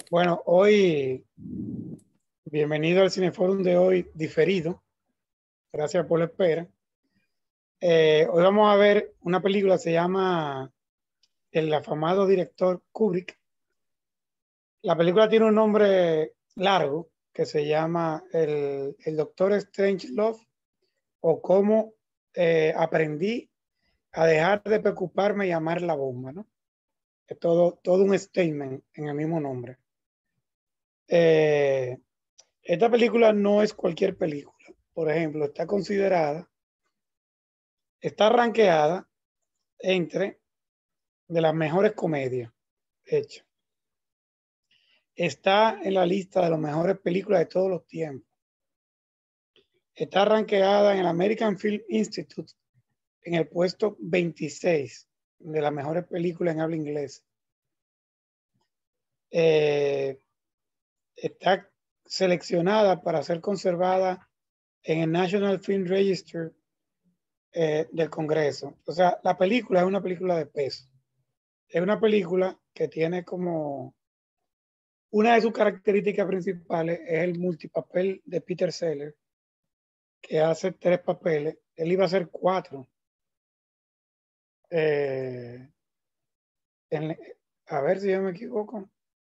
Bueno, hoy, bienvenido al Cineforum de hoy diferido. Gracias por la espera. Hoy vamos a ver una película, se llama el afamado director Kubrick. La película tiene un nombre largo que se llama el Doctor Strangelove o Cómo aprendí a dejar de preocuparme y amar la bomba, ¿no? Es todo un statement en el mismo nombre. Eh, Esta película no es cualquier película. Por ejemplo, está rankeada entre de las mejores comedias hechas. Está en la lista de las mejores películas de todos los tiempos. Está rankeada en el American Film Institute en el puesto 26 de las mejores películas en habla inglesa. Está seleccionada para ser conservada en el National Film Register del Congreso. O sea, la película es una película de peso. Es una película que tiene como una de sus características principales es el multipapel de Peter Sellers, que hace 3 papeles. Él iba a hacer 4. Eh, en, a ver si yo me equivoco.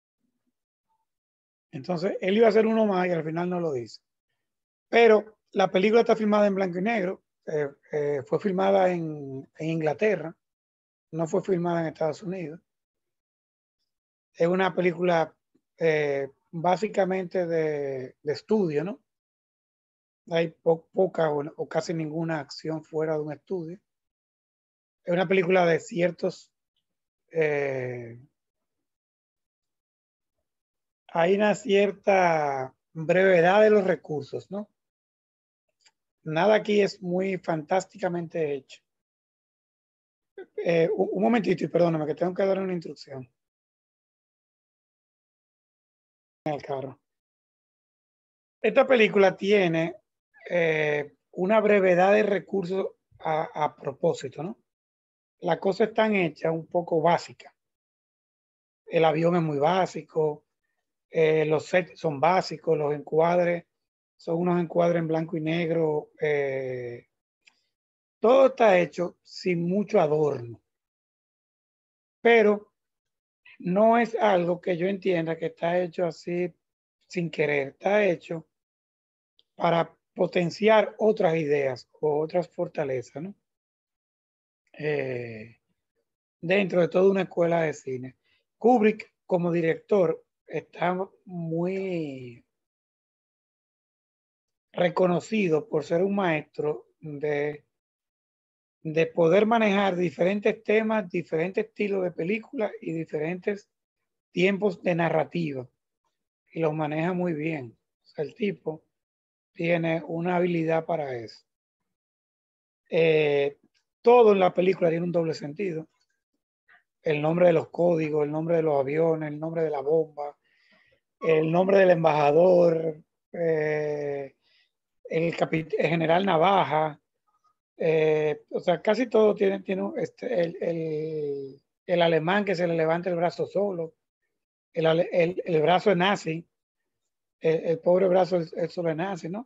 Entonces, él iba a hacer uno más y al final no lo hizo. Pero la película está filmada en blanco y negro. Fue filmada en Inglaterra. No fue filmada en Estados Unidos. Es una película básicamente de estudio, ¿no? Hay poca o casi ninguna acción fuera de un estudio. Es una película de ciertos... hay una cierta brevedad de los recursos, ¿no? Nada aquí es muy fantásticamente hecho. Un momentito y perdóname que tengo que dar una instrucción en el carro. Esta película tiene una brevedad de recursos a propósito, ¿no? La cosa está hecha un poco básica. El avión es muy básico, los sets son básicos, los encuadres son unos encuadres en blanco y negro. Todo está hecho sin mucho adorno, pero no es algo que yo entienda que está hecho así sin querer. Está hecho para potenciar otras ideas o otras fortalezas, ¿no? Dentro de toda una escuela de cine. Kubrick, como director, está muy reconocido por ser un maestro de poder manejar diferentes temas, diferentes estilos de película y diferentes tiempos de narrativa. Y los maneja muy bien. O sea, el tipo tiene una habilidad para eso. Todo en la película tiene un doble sentido. El nombre de los códigos, el nombre de los aviones, el nombre de la bomba, el nombre del embajador, el general Navaja. O sea, casi todo tiene el alemán que se le levanta el brazo solo, el brazo es nazi, el pobre brazo es solo nazi, ¿no?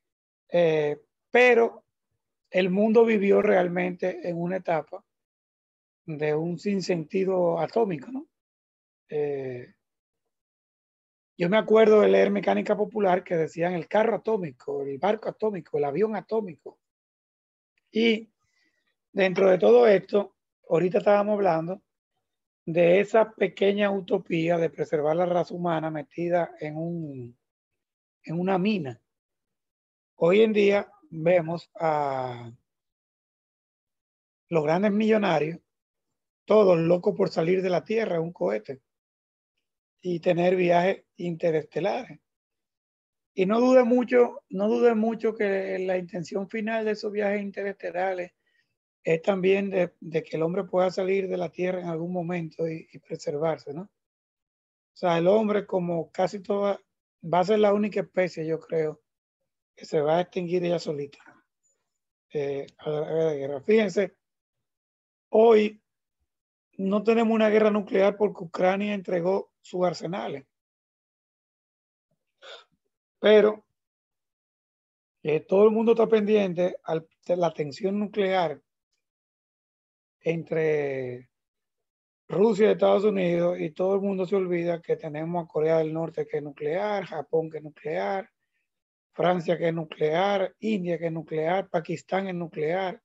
Pero el mundo vivió realmente en una etapa de un sinsentido atómico, ¿no? Yo me acuerdo de leer Mecánica Popular que decían el carro atómico, el barco atómico, el avión atómico. Y dentro de todo esto, ahorita estábamos hablando de esa pequeña utopía de preservar la raza humana metida en una mina. Hoy en día vemos a los grandes millonarios, todos locos por salir de la Tierra en un cohete y tener viajes interestelares. Y no dude mucho que la intención final de esos viajes interestelares es también de que el hombre pueda salir de la Tierra en algún momento y preservarse, ¿no? O sea, el hombre, como casi toda, va a ser la única especie, yo creo, que se va a extinguir ella solita a la guerra. Fíjense, hoy no tenemos una guerra nuclear porque Ucrania entregó sus arsenales. pero todo el mundo está pendiente de la tensión nuclear entre Rusia y Estados Unidos, y todo el mundo se olvida que tenemos a Corea del Norte, que es nuclear, Japón, que es nuclear, Francia, que es nuclear, India, que es nuclear, Pakistán es nuclear,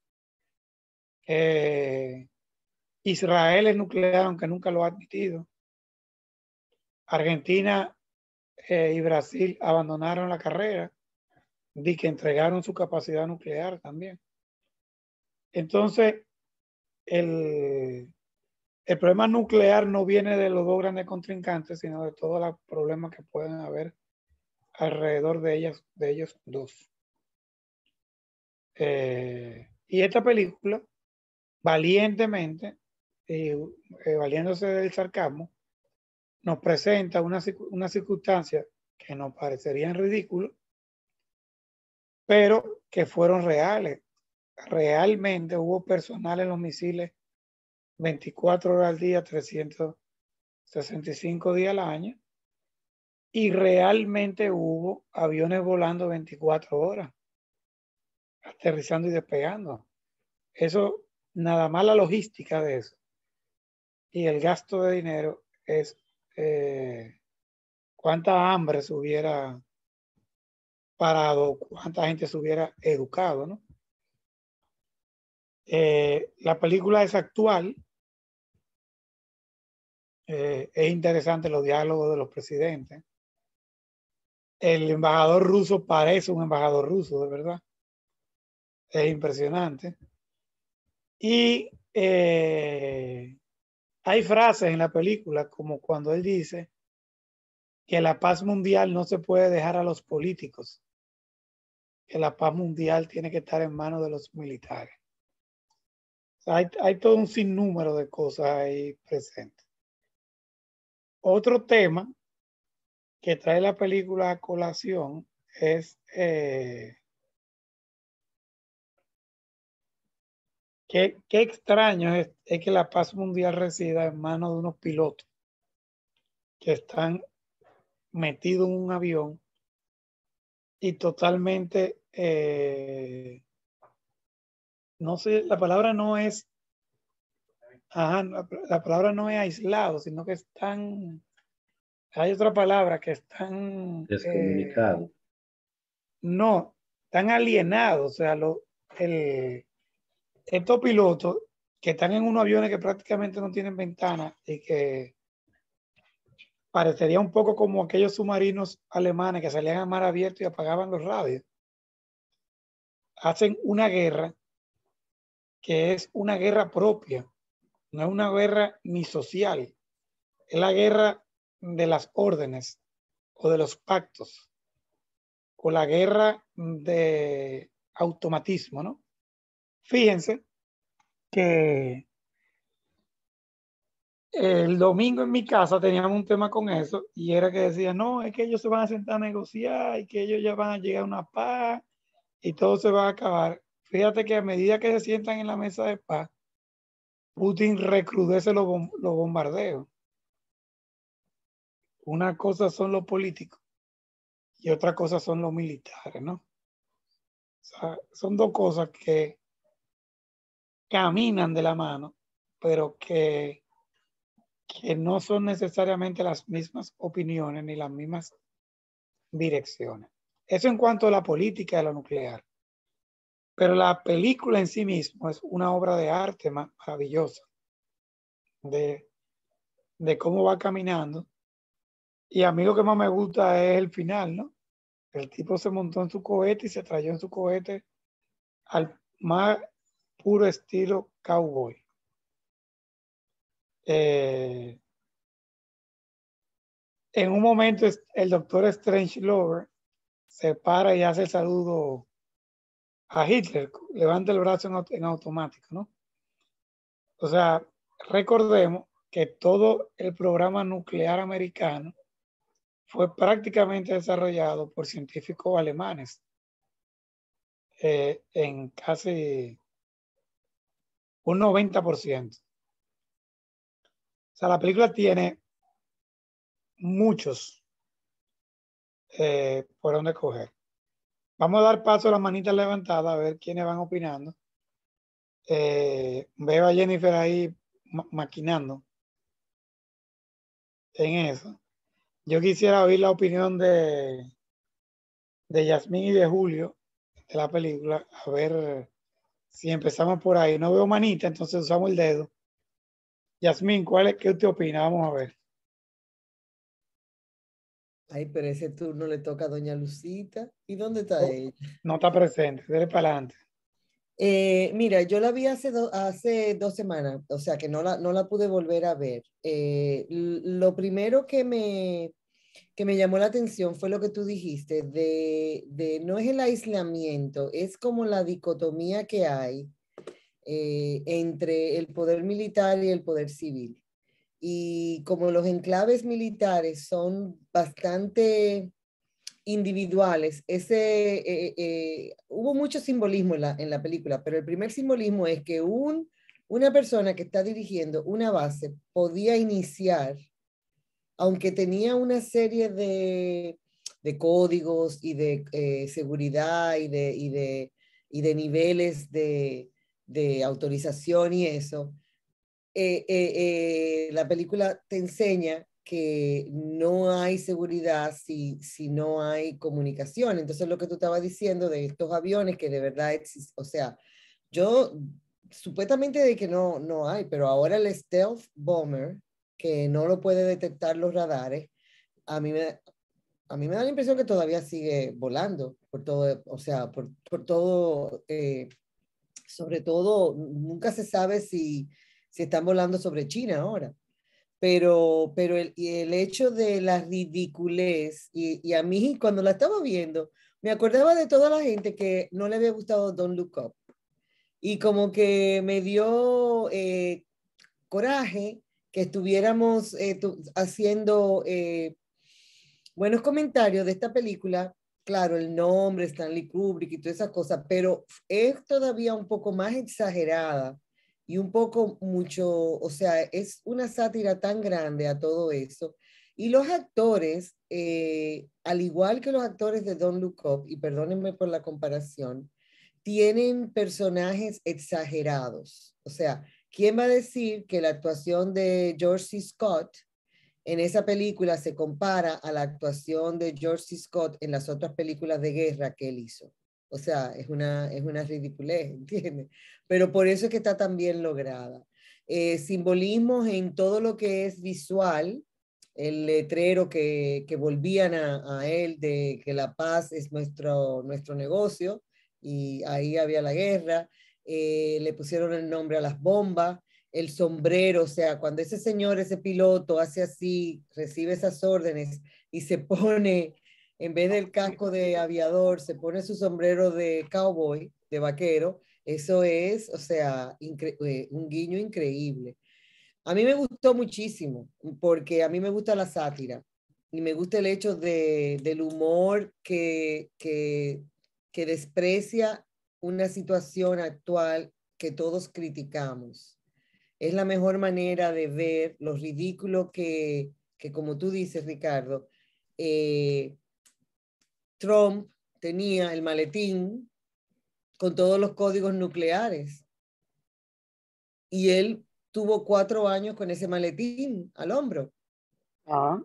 Israel es nuclear, aunque nunca lo ha admitido. Argentina y Brasil abandonaron la carrera, de que entregaron su capacidad nuclear también. Entonces, el problema nuclear no viene de los dos grandes contrincantes, sino de todos los problemas que pueden haber alrededor de ellos dos. Y esta película, valientemente, valiéndose del sarcasmo, nos presenta una circunstancia que nos parecerían ridículas, pero que fueron reales. Realmente hubo personal en los misiles 24 horas al día, 365 días al año, y realmente hubo aviones volando 24 horas, aterrizando y despegando. Eso, nada más la logística de eso y el gasto de dinero es cuánta hambre se hubiera parado, cuánta gente se hubiera educado, ¿no? La película es actual. Es interesante los diálogos de los presidentes. El embajador ruso parece un embajador ruso, de verdad. Es impresionante. Y hay frases en la película, como cuando él dice que la paz mundial no se puede dejar a los políticos, que la paz mundial tiene que estar en manos de los militares. O sea, hay todo un sinnúmero de cosas ahí presentes. Otro tema que trae la película a colación es qué extraño es que la paz mundial resida en manos de unos pilotos que están metidos en un avión y totalmente, no sé, la palabra no es, la palabra no es aislado, sino que están, hay otra palabra que están, Descomunicado. no, están alienados, o sea, estos pilotos que están en unos aviones que prácticamente no tienen ventanas y que parecería un poco como aquellos submarinos alemanes que salían a mar abierto y apagaban los radios. Hacen una guerra que es una guerra propia, no es una guerra ni social, es la guerra de las órdenes o de los pactos, o la guerra de automatismo, ¿no? Fíjense que el domingo en mi casa teníamos un tema con eso y era que decía, no, es que ellos se van a sentar a negociar y que ellos ya van a llegar a una paz y todo se va a acabar. Fíjate que a medida que se sientan en la mesa de paz, Putin recrudece los bombardeos. Una cosa son los políticos y otra cosa son los militares, ¿no? O sea, son dos cosas que caminan de la mano, pero que no son necesariamente las mismas opiniones ni las mismas direcciones. Eso en cuanto a la política de lo nuclear. Pero la película en sí misma es una obra de arte maravillosa de cómo va caminando. Y a mí lo que más me gusta es el final, ¿no? El tipo se montó en su cohete y se trayó en su cohete al más puro estilo cowboy. En un momento el doctor Strangelove se para y hace el saludo a Hitler, levanta el brazo en automático, ¿no? O sea, recordemos que todo el programa nuclear americano fue prácticamente desarrollado por científicos alemanes en casi un 90%. O sea, la película tiene muchos por dónde coger. Vamos a dar paso a las manitas levantadas a ver quiénes van opinando. Veo a Jennifer ahí maquinando en eso. Yo quisiera oír la opinión de Yasmín y de Julio de la película. A ver si empezamos por ahí. No veo manita, entonces usamos el dedo. Yasmín, ¿qué usted opina? Vamos a ver. Ay, pero ese turno le toca a doña Lucita. ¿Y dónde está Oh, ella? no está presente, dele para adelante. Mira, yo la vi hace 2 semanas, o sea que no la pude volver a ver. Lo primero que me llamó la atención fue lo que tú dijiste, no es el aislamiento, es como la dicotomía que hay entre el poder militar y el poder civil. Y como los enclaves militares son bastante individuales, hubo mucho simbolismo en la película, pero el primer simbolismo es que una persona que está dirigiendo una base podía iniciar, aunque tenía una serie de códigos y de seguridad y de niveles de autorización y eso, la película te enseña que no hay seguridad si no hay comunicación. Entonces, lo que tú estabas diciendo de estos aviones que de verdad existen, o sea, yo supuestamente de que no hay, pero ahora el stealth bomber, que no lo puede detectar los radares, a mí me, a mí me da la impresión que todavía sigue volando por todo, o sea, por todo, sobre todo, nunca se sabe si están volando sobre China ahora. Pero el hecho de la ridiculez, y a mí cuando la estaba viendo, me acordaba de toda la gente que no le había gustado Don't Look Up. Y como que me dio coraje que estuviéramos haciendo buenos comentarios de esta película. Claro, el nombre, Stanley Kubrick y todas esas cosas, pero es todavía un poco más exagerada y un poco mucho, o sea, es una sátira tan grande a todo eso. Y los actores, al igual que los actores de Don't Look Up, y perdónenme por la comparación, tienen personajes exagerados. O sea, ¿quién va a decir que la actuación de George C. Scott en esa película se compara a la actuación de George C. Scott en las otras películas de guerra que él hizo? O sea, es una ridiculez, ¿entiendes? Pero por eso es que está tan bien lograda. Simbolismos en todo lo que es visual, el letrero que volvían a él de que la paz es nuestro negocio, y ahí había la guerra. Le pusieron el nombre a las bombas, el sombrero, o sea, cuando ese señor, ese piloto hace así, recibe esas órdenes y se pone, en vez del casco de aviador, se pone su sombrero de cowboy, de vaquero, eso es, o sea, un guiño increíble. A mí me gustó muchísimo, porque a mí me gusta la sátira y me gusta el hecho del humor que desprecia una situación actual que todos criticamos. Es la mejor manera de ver lo ridículo que como tú dices, Ricardo, eh, Trump tenía el maletín con todos los códigos nucleares y él tuvo 4 años con ese maletín al hombro. Ah,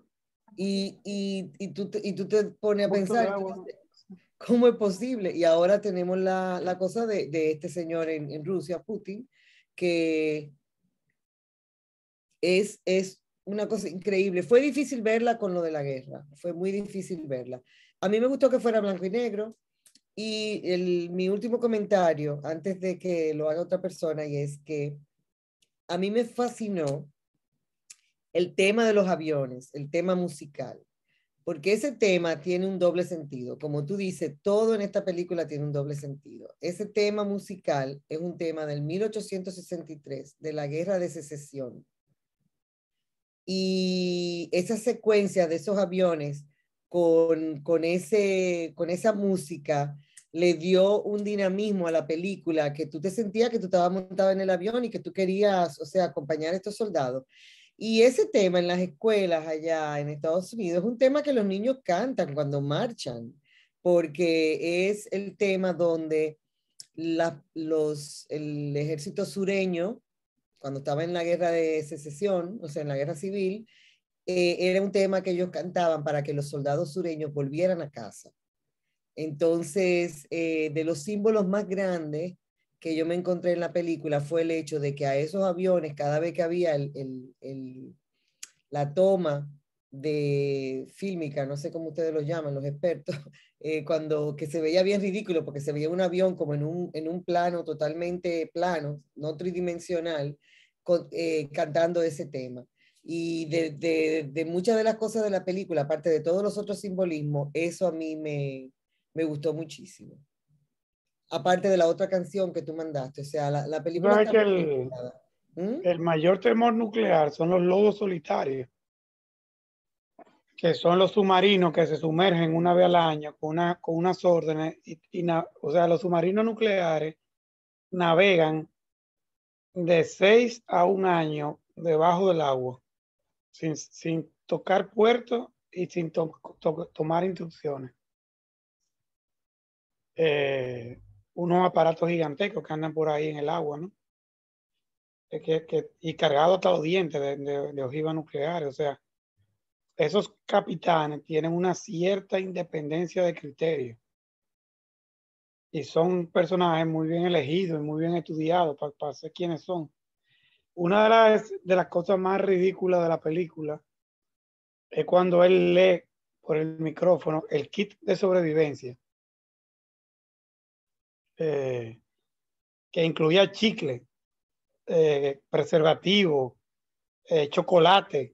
Y tú te pones a bulto de pensar, agua. entonces, ¿cómo es posible? Y ahora tenemos la cosa de este señor en Rusia, Putin, que es una cosa increíble. Fue difícil verla con lo de la guerra, fue muy difícil verla. A mí me gustó que fuera blanco y negro. Y mi último comentario, antes de que lo haga otra persona, y es que a mí me fascinó el tema de los aviones, el tema musical, porque ese tema tiene un doble sentido. Como tú dices, todo en esta película tiene un doble sentido. Ese tema musical es un tema del 1863, de la Guerra de Secesión. Y esa secuencia de esos aviones con esa música le dio un dinamismo a la película, que tú te sentías que tú estabas montado en el avión y que tú querías, o sea, acompañar a estos soldados. Y ese tema en las escuelas allá en Estados Unidos es un tema que los niños cantan cuando marchan, porque es el tema donde el ejército sureño, cuando estaba en la guerra de secesión, o sea, en la guerra civil, era un tema que ellos cantaban para que los soldados sureños volvieran a casa. Entonces, de los símbolos más grandes que yo me encontré en la película fue el hecho de que a esos aviones, cada vez que había la toma de fílmica, no sé cómo ustedes lo llaman, los expertos, cuando que se veía bien ridículo porque se veía un avión como en un plano totalmente plano, no tridimensional, cantando ese tema. Y de muchas de las cosas de la película, aparte de todos los otros simbolismos, eso a mí me gustó muchísimo. Aparte de la otra canción que tú mandaste, o sea, la película ¿Sabes está que muy bien creada. ¿Mm? el mayor temor nuclear son los lobos solitarios, que son los submarinos que se sumergen una vez al año con unas órdenes? O sea, los submarinos nucleares navegan de 6 a 1 año debajo del agua, sin tocar puerto y sin tomar instrucciones. Unos aparatos gigantescos que andan por ahí en el agua, ¿no? Y cargados hasta los dientes de ojivas nucleares. O sea, esos capitanes tienen una cierta independencia de criterio y son personajes muy bien elegidos y muy bien estudiados para ser quienes son. Una de las cosas más ridículas de la película es cuando él lee por el micrófono el kit de sobrevivencia, eh, que incluía chicle, preservativo, chocolate,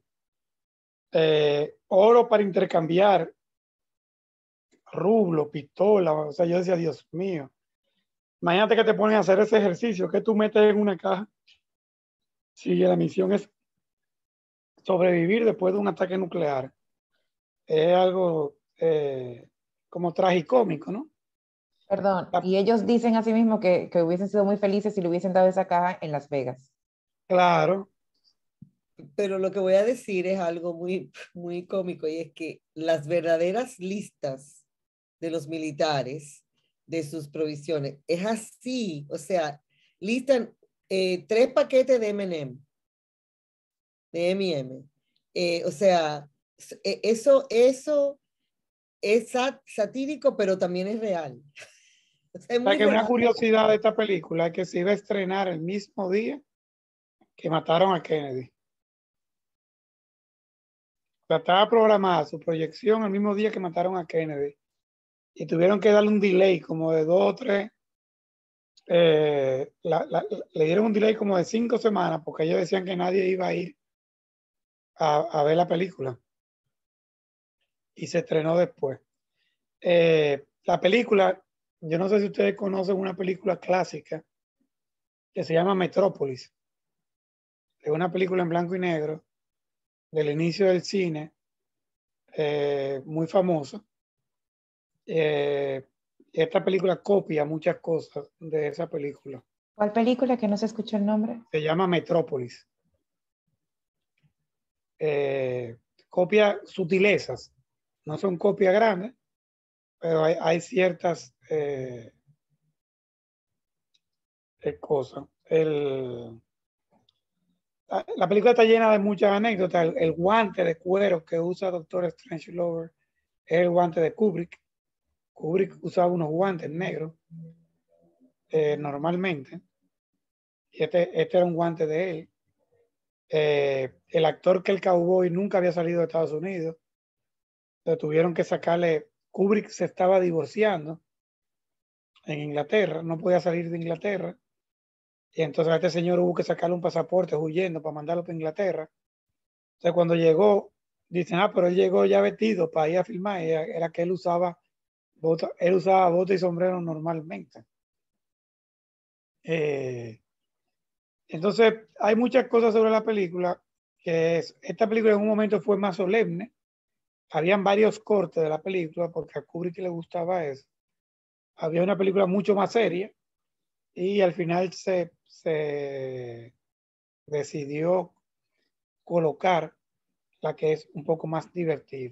oro para intercambiar, rublo, pistola. O sea, yo decía, Dios mío, imagínate que te ponen a hacer ese ejercicio que tú metes en una caja si la misión es sobrevivir después de un ataque nuclear. Es algo como tragicómico, ¿no? Perdón, La- y ellos dicen a sí mismos que hubiesen sido muy felices si le hubiesen dado esa caja en Las Vegas. claro, Pero lo que voy a decir es algo muy, muy cómico y es que las verdaderas listas de los militares de sus provisiones es así, o sea, listan 3 paquetes de M&M, de M&M. O sea, eso es satírico, pero también es real. O sea, es o sea muy que una real. curiosidad de esta película es que se iba a estrenar el mismo día que mataron a Kennedy. O sea, estaba programada su proyección el mismo día que mataron a Kennedy y tuvieron que darle un delay como de 2 o 3. Le dieron un delay como de 5 semanas porque ellos decían que nadie iba a ir a ver la película y se estrenó después. La película, yo no sé si ustedes conocen una película clásica que se llama Metrópolis. Es una película en blanco y negro del inicio del cine, muy famosa. Esta película copia muchas cosas de esa película. ¿Cuál película que no se escuchó el nombre? Se llama Metrópolis. Copia sutilezas, no son copias grandes, pero hay ciertas cosas. La película está llena de muchas anécdotas. El guante de cuero que usa Doctor Strangelove es el guante de Kubrick. Kubrick usaba unos guantes negros normalmente, y este era un guante de él. El actor que el cowboy nunca había salido de Estados Unidos, entonces tuvieron que sacarle. Kubrick se estaba divorciando en Inglaterra, no podía salir de Inglaterra, y entonces a este señor hubo que sacarle un pasaporte huyendo para mandarlo para Inglaterra. Entonces cuando llegó, dicen, pero él llegó ya vestido para ir a filmar, y era que él usaba bota y sombrero normalmente. Entonces hay muchas cosas sobre la película, esta película en un momento fue más solemne, habían varios cortes de la película porque a Kubrick le gustaba eso. Había una película mucho más seria y al final se decidió colocar la que es un poco más divertida.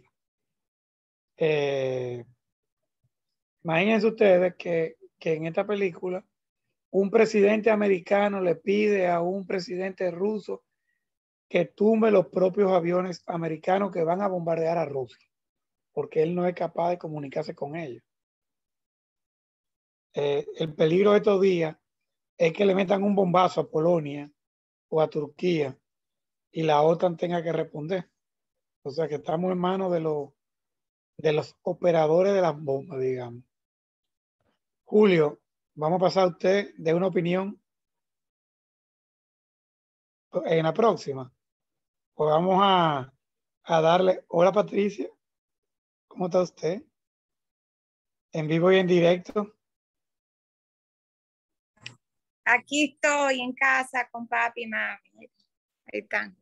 Imagínense ustedes que en esta película un presidente americano le pide a un presidente ruso que tumbe los propios aviones americanos que van a bombardear a Rusia, porque él no es capaz de comunicarse con ellos. El peligro de estos días es que le metan un bombazo a Polonia o a Turquía y la OTAN tenga que responder. O sea que estamos en manos de los operadores de las bombas, digamos. Julio, vamos a pasar a usted de una opinión en la próxima. Pues vamos a darle. Hola Patricia, ¿cómo está usted? En vivo y en directo. Aquí estoy en casa con papi y mami. Ahí están.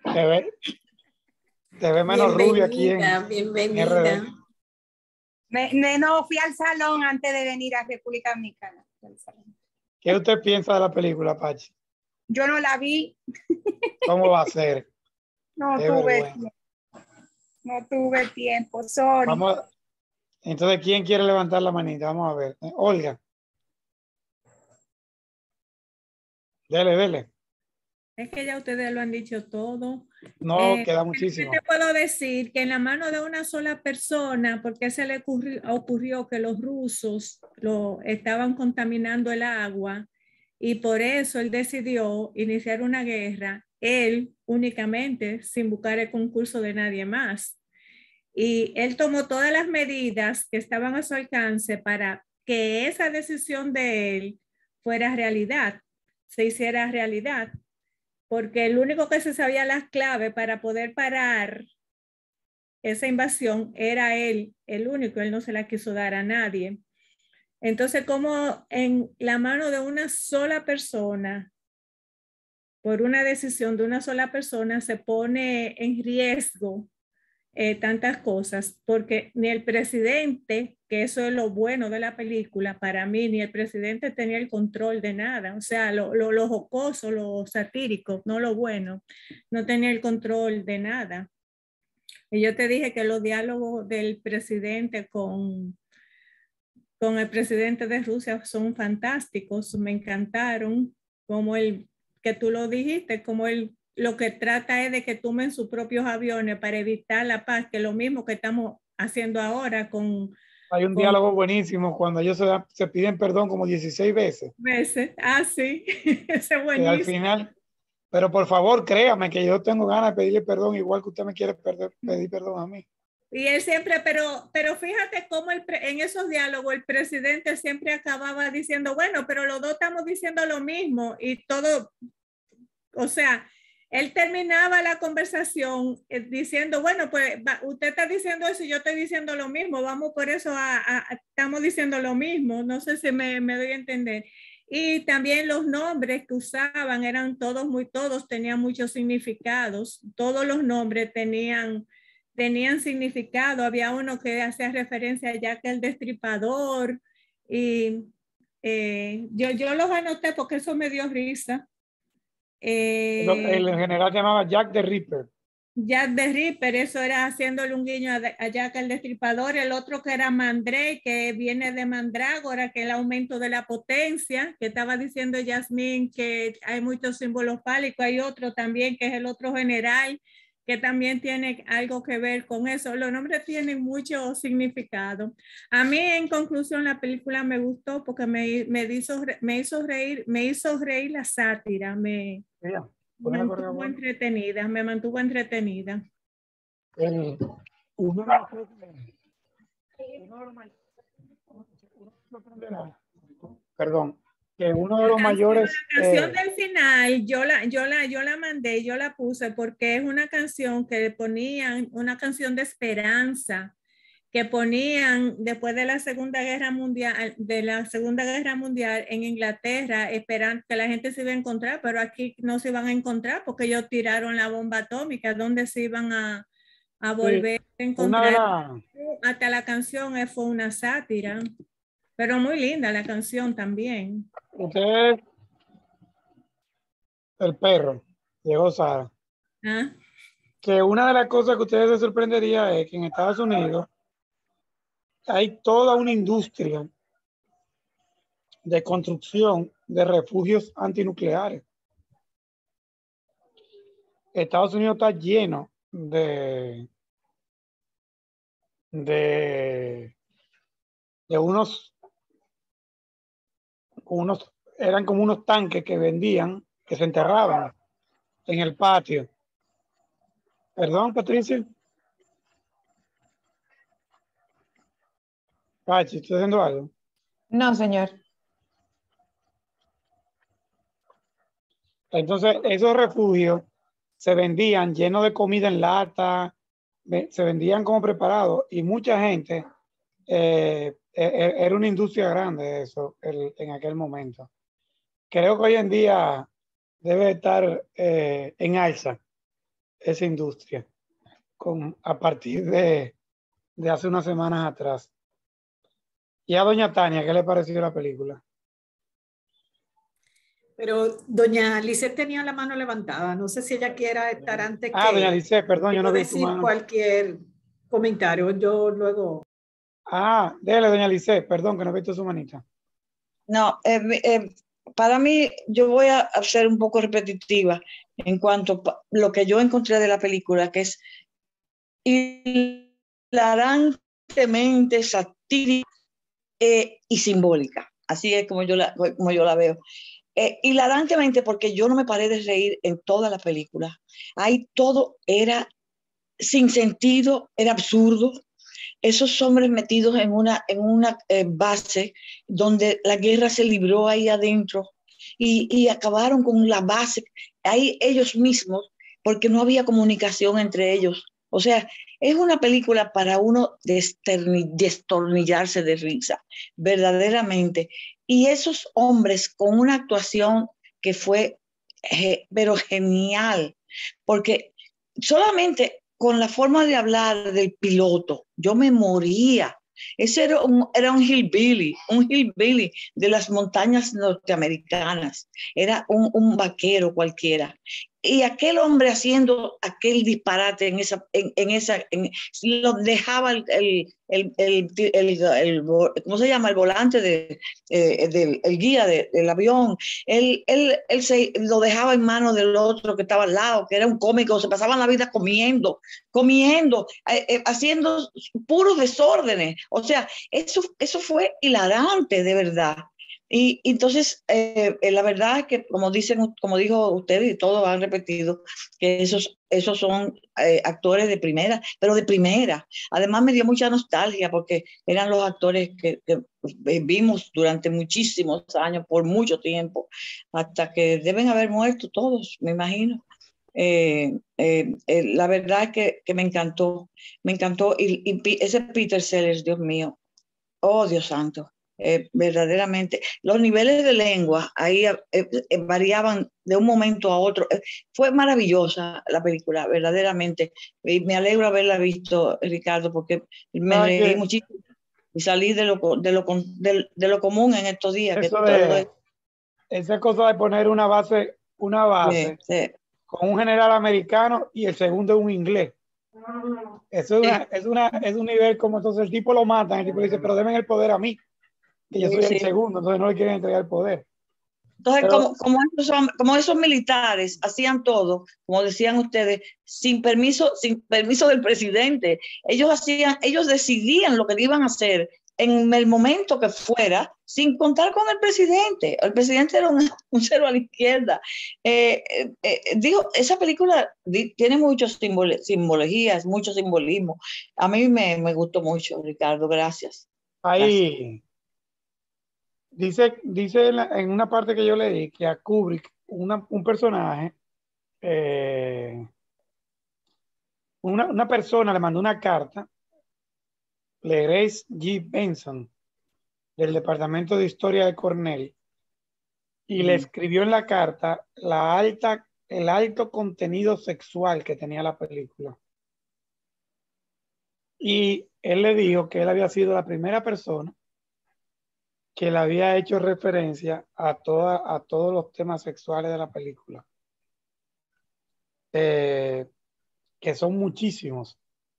Te ve menos rubia aquí Bienvenida. No, fui al salón antes de venir a República Dominicana. ¿Qué usted piensa de la película, Pachi? Yo no la vi. ¿Cómo va a ser? No tuve tiempo, sorry. Entonces, ¿quién quiere levantar la manita? Vamos a ver. Olga. Dele. Es que ya ustedes lo han dicho todo. No, queda muchísimo. Te puedo decir que en la mano de una sola persona, porque se le ocurrió que los rusos estaban contaminando el agua y por eso él decidió iniciar una guerra, él únicamente, sin buscar el concurso de nadie más. Y él tomó todas las medidas que estaban a su alcance para que esa decisión de él fuera realidad, se hiciera realidad. Porque el único que se sabía las claves para poder parar esa invasión era él, el único, él no se la quiso dar a nadie. Entonces, como en la mano de una sola persona, por una decisión de una sola persona, se pone en riesgo tantas cosas, porque ni el presidente, que eso es lo bueno de la película, para mí, ni el presidente tenía el control de nada, o sea, lo jocoso, lo satírico, no lo bueno, no tenía el control de nada. Y yo te dije que los diálogos del presidente con el presidente de Rusia son fantásticos, me encantaron, como que tú lo dijiste, como lo que trata es de que tomen sus propios aviones para evitar la paz, que es lo mismo que estamos haciendo ahora con... Hay un diálogo buenísimo cuando ellos se piden perdón como 16 veces. Sí, ese es buenísimo. Que al final, pero por favor créame que yo tengo ganas de pedirle perdón igual que usted me quiere pedir perdón a mí. Y él siempre, pero fíjate cómo en esos diálogos el presidente siempre acababa diciendo, bueno, pero los dos estamos diciendo lo mismo y todo, o sea, él terminaba la conversación diciendo, bueno, pues usted está diciendo eso y yo estoy diciendo lo mismo, vamos por eso, estamos diciendo lo mismo, no sé si me doy a entender. Y también los nombres que usaban eran todos tenían muchos significados, todos los nombres tenían significado, había uno que hacía referencia a Jack el Destripador y yo los anoté porque eso me dio risa. El general llamaba Jack the Ripper. Jack the Ripper, eso era haciéndole un guiño a Jack el Destripador. El otro que era Mandrake, que viene de Mandrágora, que es el aumento de la potencia, que estaba diciendo Yasmín que hay muchos símbolos fálicos. Hay otro también que es el otro general, que también tiene algo que ver con eso. Los nombres tienen mucho significado. A mí, en conclusión, la película me gustó porque me hizo reír la sátira, me mantuvo entretenida. Perdón, que uno de los mayores... La canción del final, yo la mandé, yo la puse porque es una canción que ponían, una canción de esperanza, que ponían después de la Segunda Guerra Mundial, en Inglaterra, esperando que la gente se iba a encontrar, pero aquí no se iban a encontrar porque ellos tiraron la bomba atómica, donde se iban a volver a encontrar. Hasta la canción fue una sátira, pero muy linda la canción también. Usted, el perro, llegó Sara. ¿Ah? que una de las cosas que ustedes se sorprendería es que en Estados Unidos hay toda una industria de construcción de refugios antinucleares. Estados Unidos está lleno de eran como unos tanques que vendían, que se enterraban en el patio. Perdón, Patricia. Pachi, ¿estoy haciendo algo? No, señor. Entonces, esos refugios se vendían llenos de comida en lata, se vendían como preparados y mucha gente, era una industria grande eso en aquel momento. Creo que hoy en día debe estar en alza esa industria a partir de hace unas semanas atrás. Y a doña Tania, ¿qué le pareció la película? Pero doña Lisette tenía la mano levantada. No sé si ella quiera estar antes doña Lisette, perdón, yo no vi tu decir mano. cualquier comentario. Yo luego. Dele, doña Lisette, perdón, que no he visto su manita. No, para mí, yo voy a ser un poco repetitiva en cuanto a lo que yo encontré de la película, que es hilarantemente satírica y simbólica. Así es como yo la veo. Hilarantemente, porque yo no me paré de reír en toda la película. Ahí todo era sin sentido, era absurdo. Esos hombres metidos en una base donde la guerra se libró ahí adentro y acabaron con la base, ahí ellos mismos, porque no había comunicación entre ellos. O sea, es una película para uno destornillarse de risa, verdaderamente. Y esos hombres con una actuación que fue, pero genial, porque solamente con la forma de hablar del piloto, yo me moría. Ese era un hillbilly de las montañas norteamericanas. Era un vaquero cualquiera. Y aquel hombre haciendo aquel disparate lo dejaba ¿cómo se llama? El volante el guía del avión. Él lo dejaba en manos del otro que estaba al lado, que era un cómico, se pasaban la vida comiendo, haciendo puros desórdenes. O sea, eso fue hilarante, de verdad. Y entonces, la verdad es que, como dijo usted y todos han repetido, que esos son actores de primera, pero de primera. Además, me dio mucha nostalgia porque eran los actores que vimos durante muchísimos años, por mucho tiempo, hasta que deben haber muerto todos, me imagino. La verdad es que me encantó. Y ese Peter Sellers, Dios mío, oh Dios santo. Verdaderamente, los niveles de lengua ahí variaban de un momento a otro. Fue maravillosa la película, verdaderamente. Y me alegro haberla visto, Ricardo, porque me reí muchísimo y salí de lo común en estos días. Esa cosa de poner una base sí. Con un general americano y el segundo es un inglés. Eso es un nivel como entonces el tipo lo matan, el tipo le dice, pero denme el poder a mí, que yo soy el segundo, entonces no le quieren entregar el poder. Entonces, como esos militares hacían todo, como decían ustedes, sin permiso del presidente. Ellos decidían lo que iban a hacer en el momento que fuera, sin contar con el presidente. El presidente era un cero a la izquierda. Esa película tiene muchas simbologías, mucho simbolismo. A mí me gustó mucho, Ricardo, gracias. Ahí dice en una parte que yo leí que a Kubrick, un personaje, una persona le mandó una carta, Grace G. Benson, del Departamento de Historia de Cornell, y le escribió en la carta el alto contenido sexual que tenía la película. Y él le dijo que él había sido la primera persona que le había hecho referencia a todos los temas sexuales de la película. Que que son muchísimos.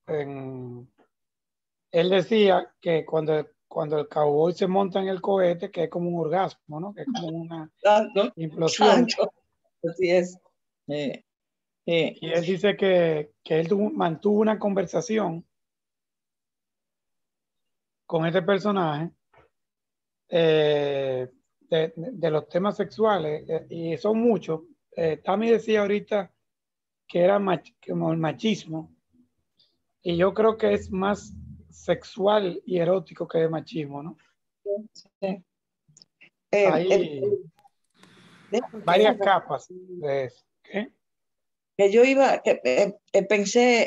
Él decía que cuando el cowboy se monta en el cohete, que es como un orgasmo, ¿no? Que es como una implosión. Así es. Y él dice que él mantuvo una conversación con este personaje de los temas sexuales, y son muchos. Tammy decía ahorita que era como el machismo, y yo creo que es más sexual y erótico que de machismo, ¿no? Sí. Hay varias capas de eso. ¿Qué? Que yo iba, pensé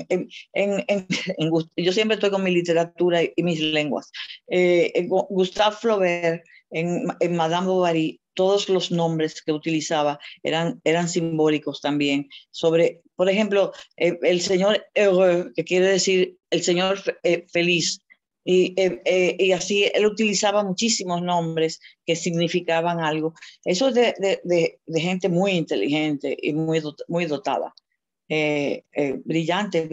yo siempre estoy con mi literatura y mis lenguas. Gustave Flaubert, en Madame Bovary, todos los nombres que utilizaba eran simbólicos también. Por ejemplo, el señor heureux, que quiere decir el señor feliz. Y así él utilizaba muchísimos nombres que significaban algo. Eso es de gente muy inteligente y muy dotada. Brillante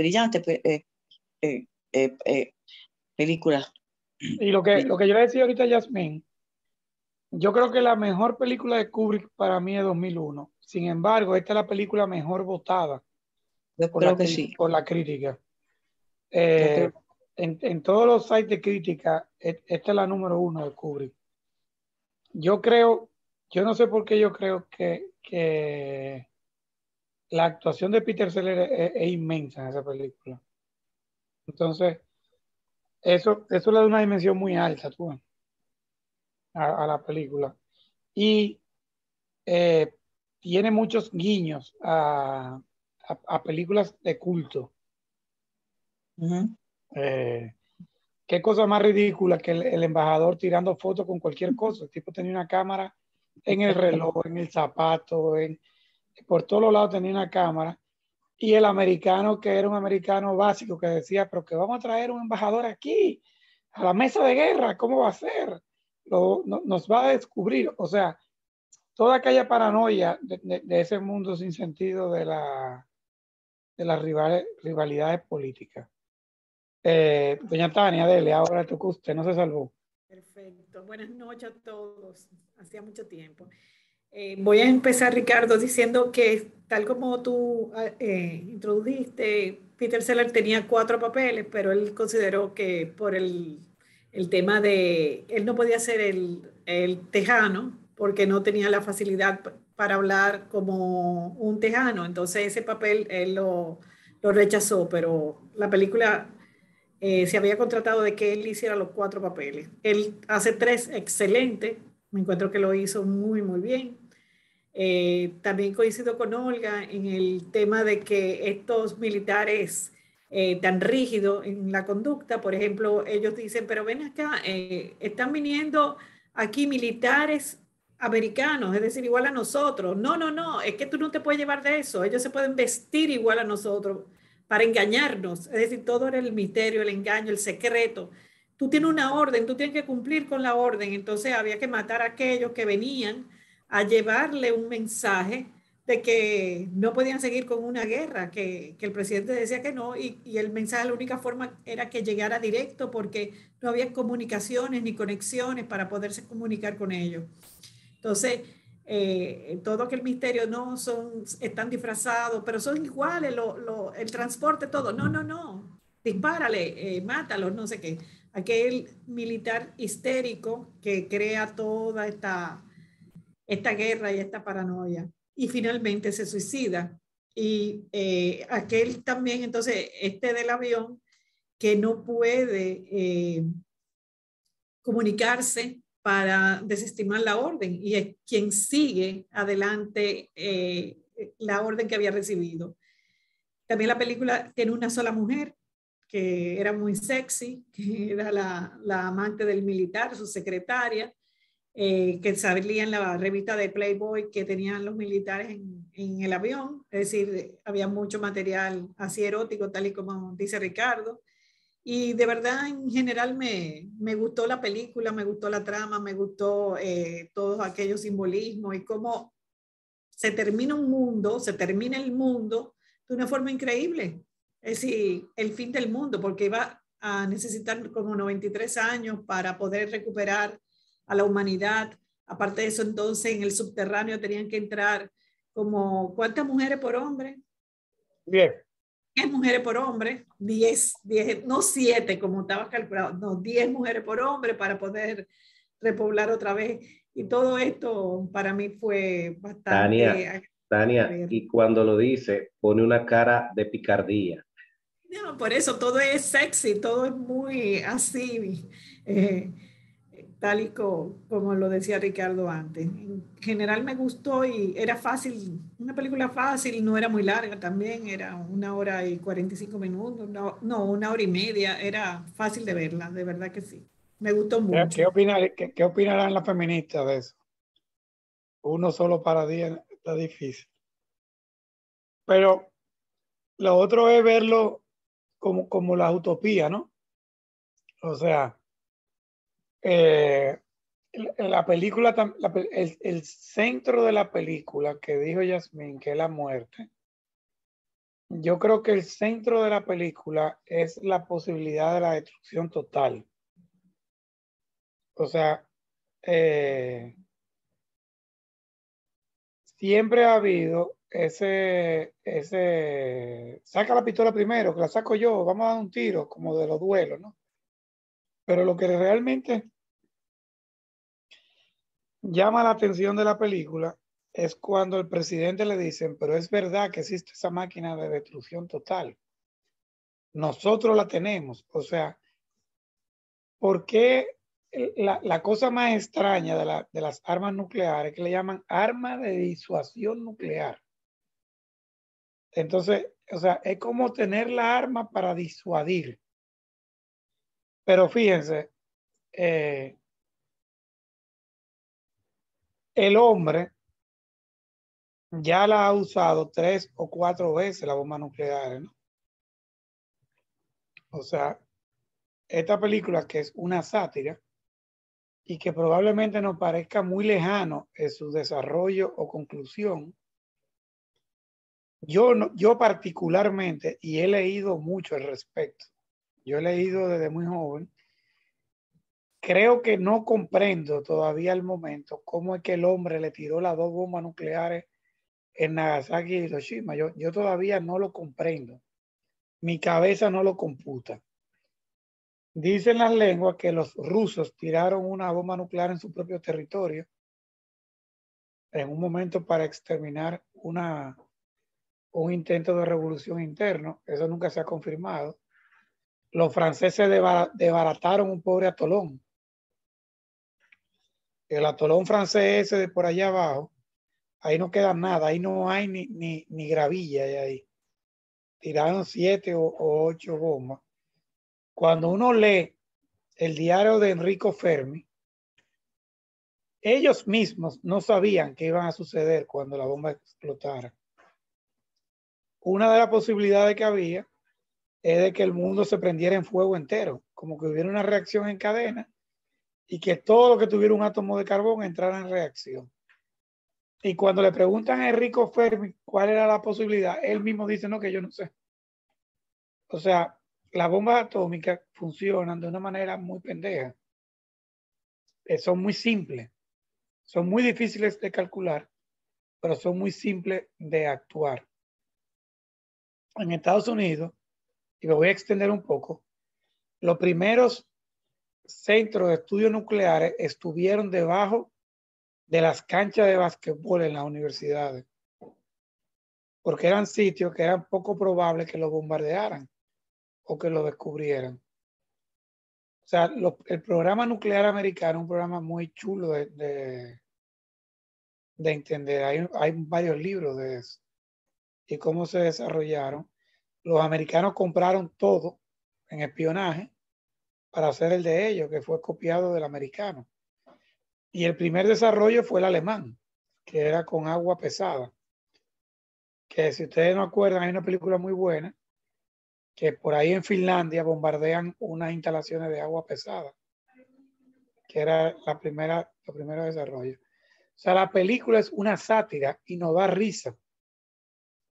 película. Y lo que yo le decía ahorita a Yasmín, yo creo que la mejor película de Kubrick para mí es 2001. Sin embargo, esta es la película mejor votada Yo creo que sí. por la crítica. Creo. En todos los sites de crítica, esta es la número 1 de Kubrick. Yo no sé por qué yo creo que la actuación de Peter Sellers es inmensa en esa película. Entonces, eso le da una dimensión muy alta a la película. Y tiene muchos guiños a películas de culto. Uh-huh. Qué cosa más ridícula que el embajador tirando fotos con cualquier cosa. El tipo tenía una cámara en el reloj, en el zapato, por todos los lados tenía una cámara. Y el americano, que era un americano básico, que decía, pero que vamos a traer un embajador aquí, a la mesa de guerra, ¿cómo va a ser? Nos va a descubrir. O sea, toda aquella paranoia de ese mundo sin sentido de las rivalidades políticas. Doña Tania, dele, ahora tocó usted, no se salvó. Perfecto, buenas noches a todos, hacía mucho tiempo. Voy a empezar, Ricardo, diciendo que tal como tú introdujiste, Peter Sellers tenía 4 papeles, pero él consideró que por el tema de, él no podía ser el tejano porque no tenía la facilidad para hablar como un tejano, entonces ese papel él lo rechazó, pero la película se había contratado de que él hiciera los 4 papeles. Él hace 3 excelentes, me encuentro que lo hizo muy, muy bien. También coincido con Olga en el tema de que estos militares tan rígidos en la conducta, por ejemplo, ellos dicen, pero ven acá, están viniendo aquí militares americanos, es decir, igual a nosotros. No, es que tú no te puedes llevar de eso, ellos se pueden vestir igual a nosotros para engañarnos, es decir, todo era el misterio, el engaño, el secreto. Tú tienes una orden, tú tienes que cumplir con la orden, entonces había que matar a aquellos que venían a llevarle un mensaje de que no podían seguir con una guerra, que el presidente decía que no, y el mensaje, la única forma era que llegara directo porque no había comunicaciones ni conexiones para poderse comunicar con ellos. Entonces, todo aquel misterio, no, están disfrazados, pero son iguales, el transporte, todo, no, dispárale, mátalos, no sé qué. Aquel militar histérico que crea toda esta guerra y esta paranoia. Y finalmente se suicida. Y aquel también, entonces, del avión, que no puede comunicarse para desestimar la orden y es quien sigue adelante la orden que había recibido. También la película tiene una sola mujer que era muy sexy, que era la amante del militar, su secretaria, que salía en la revista de Playboy que tenían los militares en el avión, es decir, había mucho material así erótico, tal y como dice Ricardo. Y de verdad, en general, me gustó la película, me gustó la trama, me gustó todos aquellos simbolismos y cómo se termina el mundo, de una forma increíble. Es decir, el fin del mundo, porque iba a necesitar como 93 años para poder recuperar a la humanidad. Aparte de eso, entonces en el subterráneo tenían que entrar como, ¿cuántas mujeres por hombre? 10. 10 mujeres por hombre, 10, no 7 como estaba calculado, no, 10 mujeres por hombre para poder repoblar otra vez. Y todo esto para mí fue bastante... Tania, y cuando lo dice, pone una cara de picardía. No, por eso todo es sexy, todo es muy así, tal y como lo decía Ricardo antes. En general me gustó y era fácil, una película fácil, no era muy larga también, era 1 hora y 45 minutos, no, 1 hora y media, era fácil de verla, de verdad que sí. Me gustó mucho. ¿Qué opinarán las feministas de eso? Uno solo para 10 está difícil. Pero lo otro es verlo como la utopía, ¿no? O sea, la película, el centro de la película que dijo Yasmín, que es la muerte, yo creo que el centro de la película es la posibilidad de la destrucción total. O sea, siempre ha habido saca la pistola primero, que la saco yo, vamos a dar un tiro, como de los duelos, ¿no? Pero lo que realmente llama la atención de la película es cuando el presidente le dicen, pero es verdad que existe esa máquina de destrucción total. Nosotros la tenemos. O sea, ¿por qué la cosa más extraña de las armas nucleares que le llaman arma de disuasión nuclear? Entonces, o sea, es como tener la arma para disuadir. Pero fíjense, el hombre ya la ha usado 3 o 4 veces la bomba nuclear, ¿no? O sea, esta película que es una sátira y que probablemente nos parezca muy lejano en su desarrollo o conclusión, yo particularmente, y he leído mucho al respecto, yo he leído desde muy joven, creo que no comprendo todavía al momento cómo es que el hombre le tiró las 2 bombas nucleares en Nagasaki y Hiroshima. Yo todavía no lo comprendo. Mi cabeza no lo computa. Dicen las lenguas que los rusos tiraron una bomba nuclear en su propio territorio en un momento para exterminar un intento de revolución interno. Eso nunca se ha confirmado. Los franceses desbarataron un pobre atolón. El atolón francés ese de por allá abajo, ahí no queda nada, ahí no hay ni gravilla ahí. Tiraron 7 o 8 bombas. Cuando uno lee el diario de Enrico Fermi, ellos mismos no sabían qué iban a suceder cuando la bomba explotara. Una de las posibilidades que había es de que el mundo se prendiera en fuego entero, como que hubiera una reacción en cadena y que todo lo que tuviera un átomo de carbón entrara en reacción. Y cuando le preguntan a Enrico Fermi cuál era la posibilidad, él mismo dice, no, que yo no sé. O sea, las bombas atómicas funcionan de una manera muy pendeja. Son muy simples. Son muy difíciles de calcular, pero son muy simples de actuar. En Estados Unidos, y me voy a extender un poco, los primeros centros de estudios nucleares estuvieron debajo de las canchas de basquetbol en las universidades, porque eran sitios que eran poco probables que lo bombardearan o que lo descubrieran. O sea, el programa nuclear americano es un programa muy chulo de entender. Hay varios libros de eso y cómo se desarrollaron. Los americanos compraron todo en espionaje para hacer el de ellos, que fue copiado del americano. Y el primer desarrollo fue el alemán, que era con agua pesada. Que si ustedes no acuerdan, hay una película muy buena que por ahí en Finlandia bombardean unas instalaciones de agua pesada, que era los primeros desarrollos. O sea, la película es una sátira y nos da risa.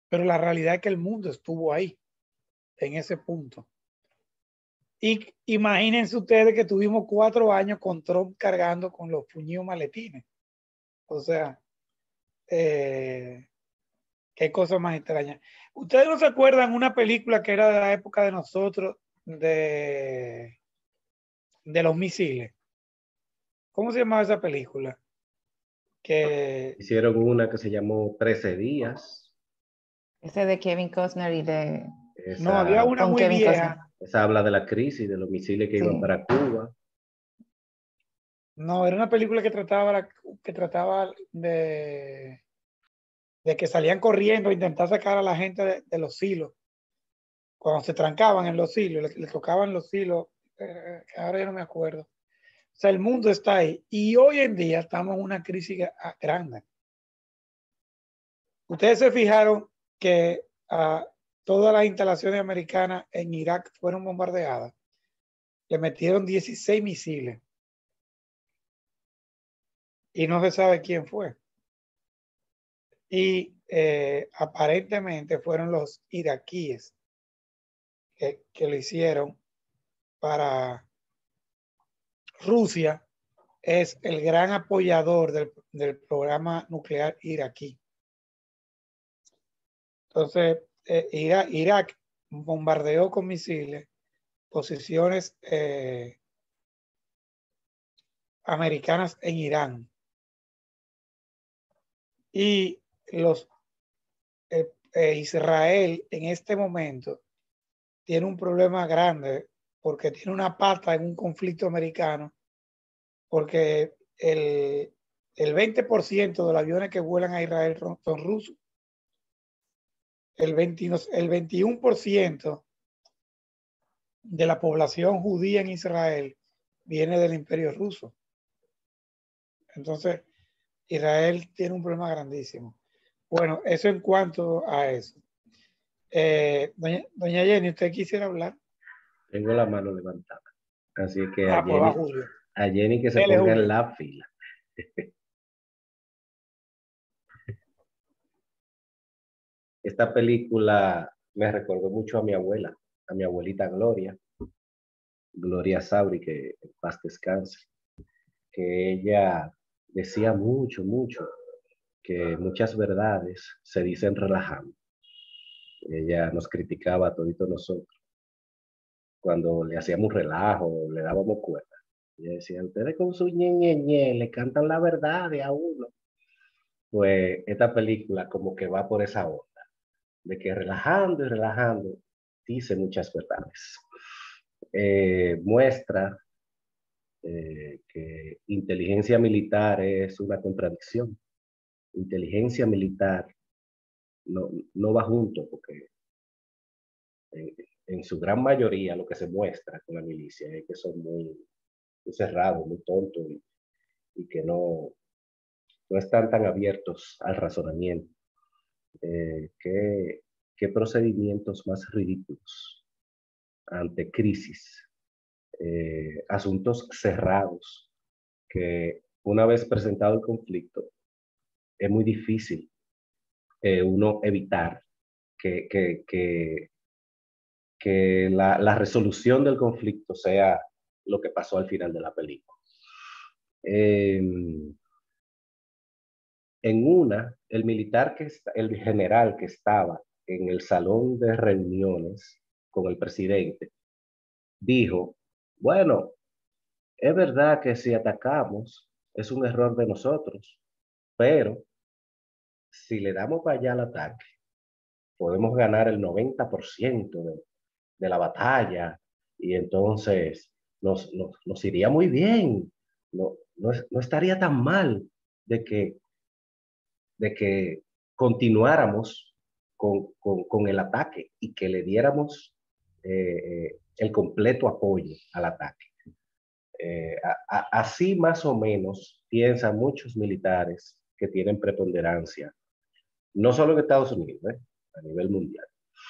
pero la realidad es que el mundo estuvo ahí, en ese punto. Y imagínense ustedes que tuvimos 4 años con Trump cargando con los puñidos maletines. O sea, qué cosa más extraña. ¿Ustedes no se acuerdan una película que era de la época de nosotros, de los misiles? ¿Cómo se llamaba esa película? Que Hicieron una que se llamó 13 días. Ese de Kevin Costner y de... no, había una Con muy Kevin Costner. vieja. Esa habla de la crisis, de los misiles que Sí. iban para Cuba. No, era una película que trataba de que salían corriendo a intentar sacar a la gente de los silos. Cuando se trancaban en los silos, le tocaban los silos, ahora yo no me acuerdo. O sea, el mundo está ahí. Y hoy en día estamos en una crisis grande. Ustedes se fijaron que todas las instalaciones americanas en Irak fueron bombardeadas. Le metieron 16 misiles. Y no se sabe quién fue. Y aparentemente fueron los iraquíes que lo hicieron para Rusia. Es el gran apoyador del programa nuclear iraquí. Entonces, Irak bombardeó con misiles posiciones americanas en Irán. Y Israel en este momento tiene un problema grande porque tiene una pata en un conflicto americano, porque el 20% de los aviones que vuelan a Israel son rusos. El 21% de la población judía en Israel viene del Imperio Ruso. Entonces, Israel tiene un problema grandísimo. Bueno, eso en cuanto a eso. Doña Jenny, ¿usted quisiera hablar? Tengo la mano levantada. Así que Pues va Julio. a Jenny que se Dele, ponga Julio. en la fila. Esta película me recordó mucho a mi abuela, a mi abuelita Gloria Sabri, que en paz descanse, que ella decía mucho, que muchas verdades se dicen relajando. Ella nos criticaba a toditos nosotros cuando le hacíamos relajo, le dábamos cuerda. Ella decía, ustedes con su ñe, le cantan la verdad a uno. Pues esta película como que va por esa onda, de que relajando y relajando, dice muchas verdades. Muestra que inteligencia militar es una contradicción. Inteligencia militar no va junto, porque en su gran mayoría lo que se muestra con la milicia es que son muy cerrados, muy tontos y que no están tan abiertos al razonamiento. ¿Qué procedimientos más ridículos ante crisis? Asuntos cerrados que una vez presentado el conflicto es muy difícil uno evitar que la resolución del conflicto sea lo que pasó al final de la película. El general que estaba en el salón de reuniones con el presidente dijo, bueno, es verdad que si atacamos es un error de nosotros, pero si le damos para allá al ataque, podemos ganar el 90% de la batalla y entonces nos iría muy bien. No estaría tan mal de que continuáramos con el ataque y que le diéramos el completo apoyo al ataque. Así más o menos piensan muchos militares que tienen preponderancia, no solo en Estados Unidos, a nivel mundial.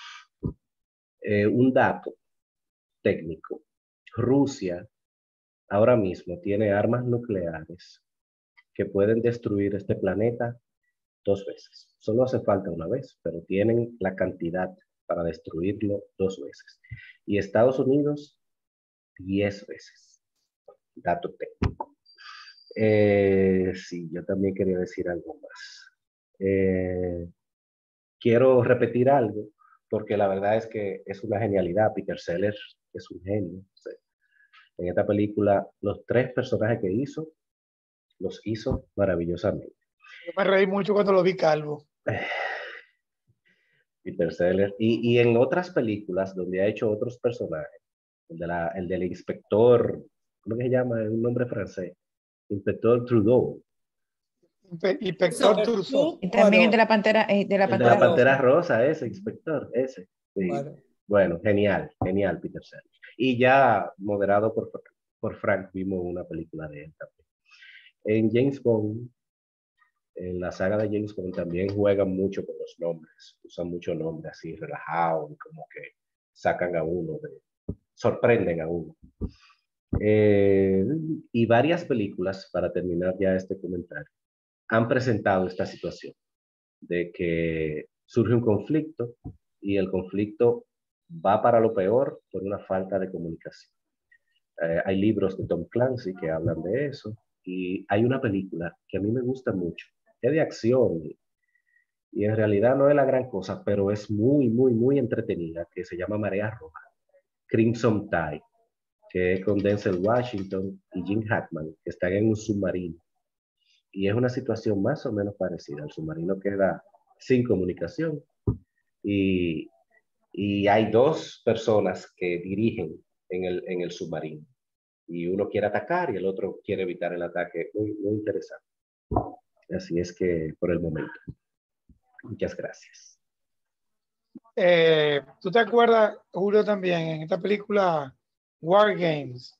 Un dato técnico: Rusia ahora mismo tiene armas nucleares que pueden destruir este planeta 2 veces. Solo hace falta una vez, pero tienen la cantidad para destruirlo 2 veces. Y Estados Unidos, 10 veces. Dato técnico. Sí, yo también quería decir algo más. Quiero repetir algo, porque la verdad es que es una genialidad. Peter Sellers es un genio. Sí. En esta película, los 3 personajes que hizo, los hizo maravillosamente. Yo me reí mucho cuando lo vi calvo. Peter Sellers. Y en otras películas donde ha hecho otros personajes, el del inspector, ¿cómo que se llama? Es un nombre francés. Inspector Trudeau. Inspector Trousseau. Y también el de la Pantera, El de la Pantera Rosa, ese inspector, ese. Sí. Bueno, genial, genial Peter Sellers. Y ya moderado por Frank, vimos una película de él también. En James Bond, en la saga de James Bond también juegan mucho con los nombres, usan mucho nombres así relajados, como que sacan a uno, sorprenden a uno. Y varias películas, para terminar ya este comentario, han presentado esta situación de que surge un conflicto y el conflicto va para lo peor por una falta de comunicación. Hay libros de Tom Clancy que hablan de eso y hay una película que a mí me gusta mucho, es de acción y en realidad no es la gran cosa, pero es muy, muy, muy entretenida, que se llama Marea Roja, Crimson Tide, que es con Denzel Washington y Gene Hackman, que están en un submarino. Y es una situación más o menos parecida. El submarino queda sin comunicación y hay 2 personas que dirigen en el submarino. Y uno quiere atacar y el otro quiere evitar el ataque. Muy, muy interesante. Así es que por el momento. Muchas gracias. ¿Tú te acuerdas, Julio, también en esta película War Games?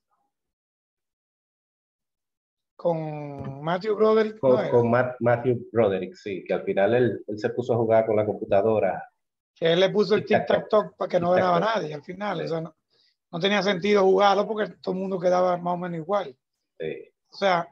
Con Matthew Broderick. Con Matthew Broderick, sí, que al final él se puso a jugar con la computadora. Que él le puso el tic-tac-toc para que no ganaba nadie al final. Sí. O sea, no tenía sentido jugarlo porque todo el mundo quedaba más o menos igual. Sí. O sea,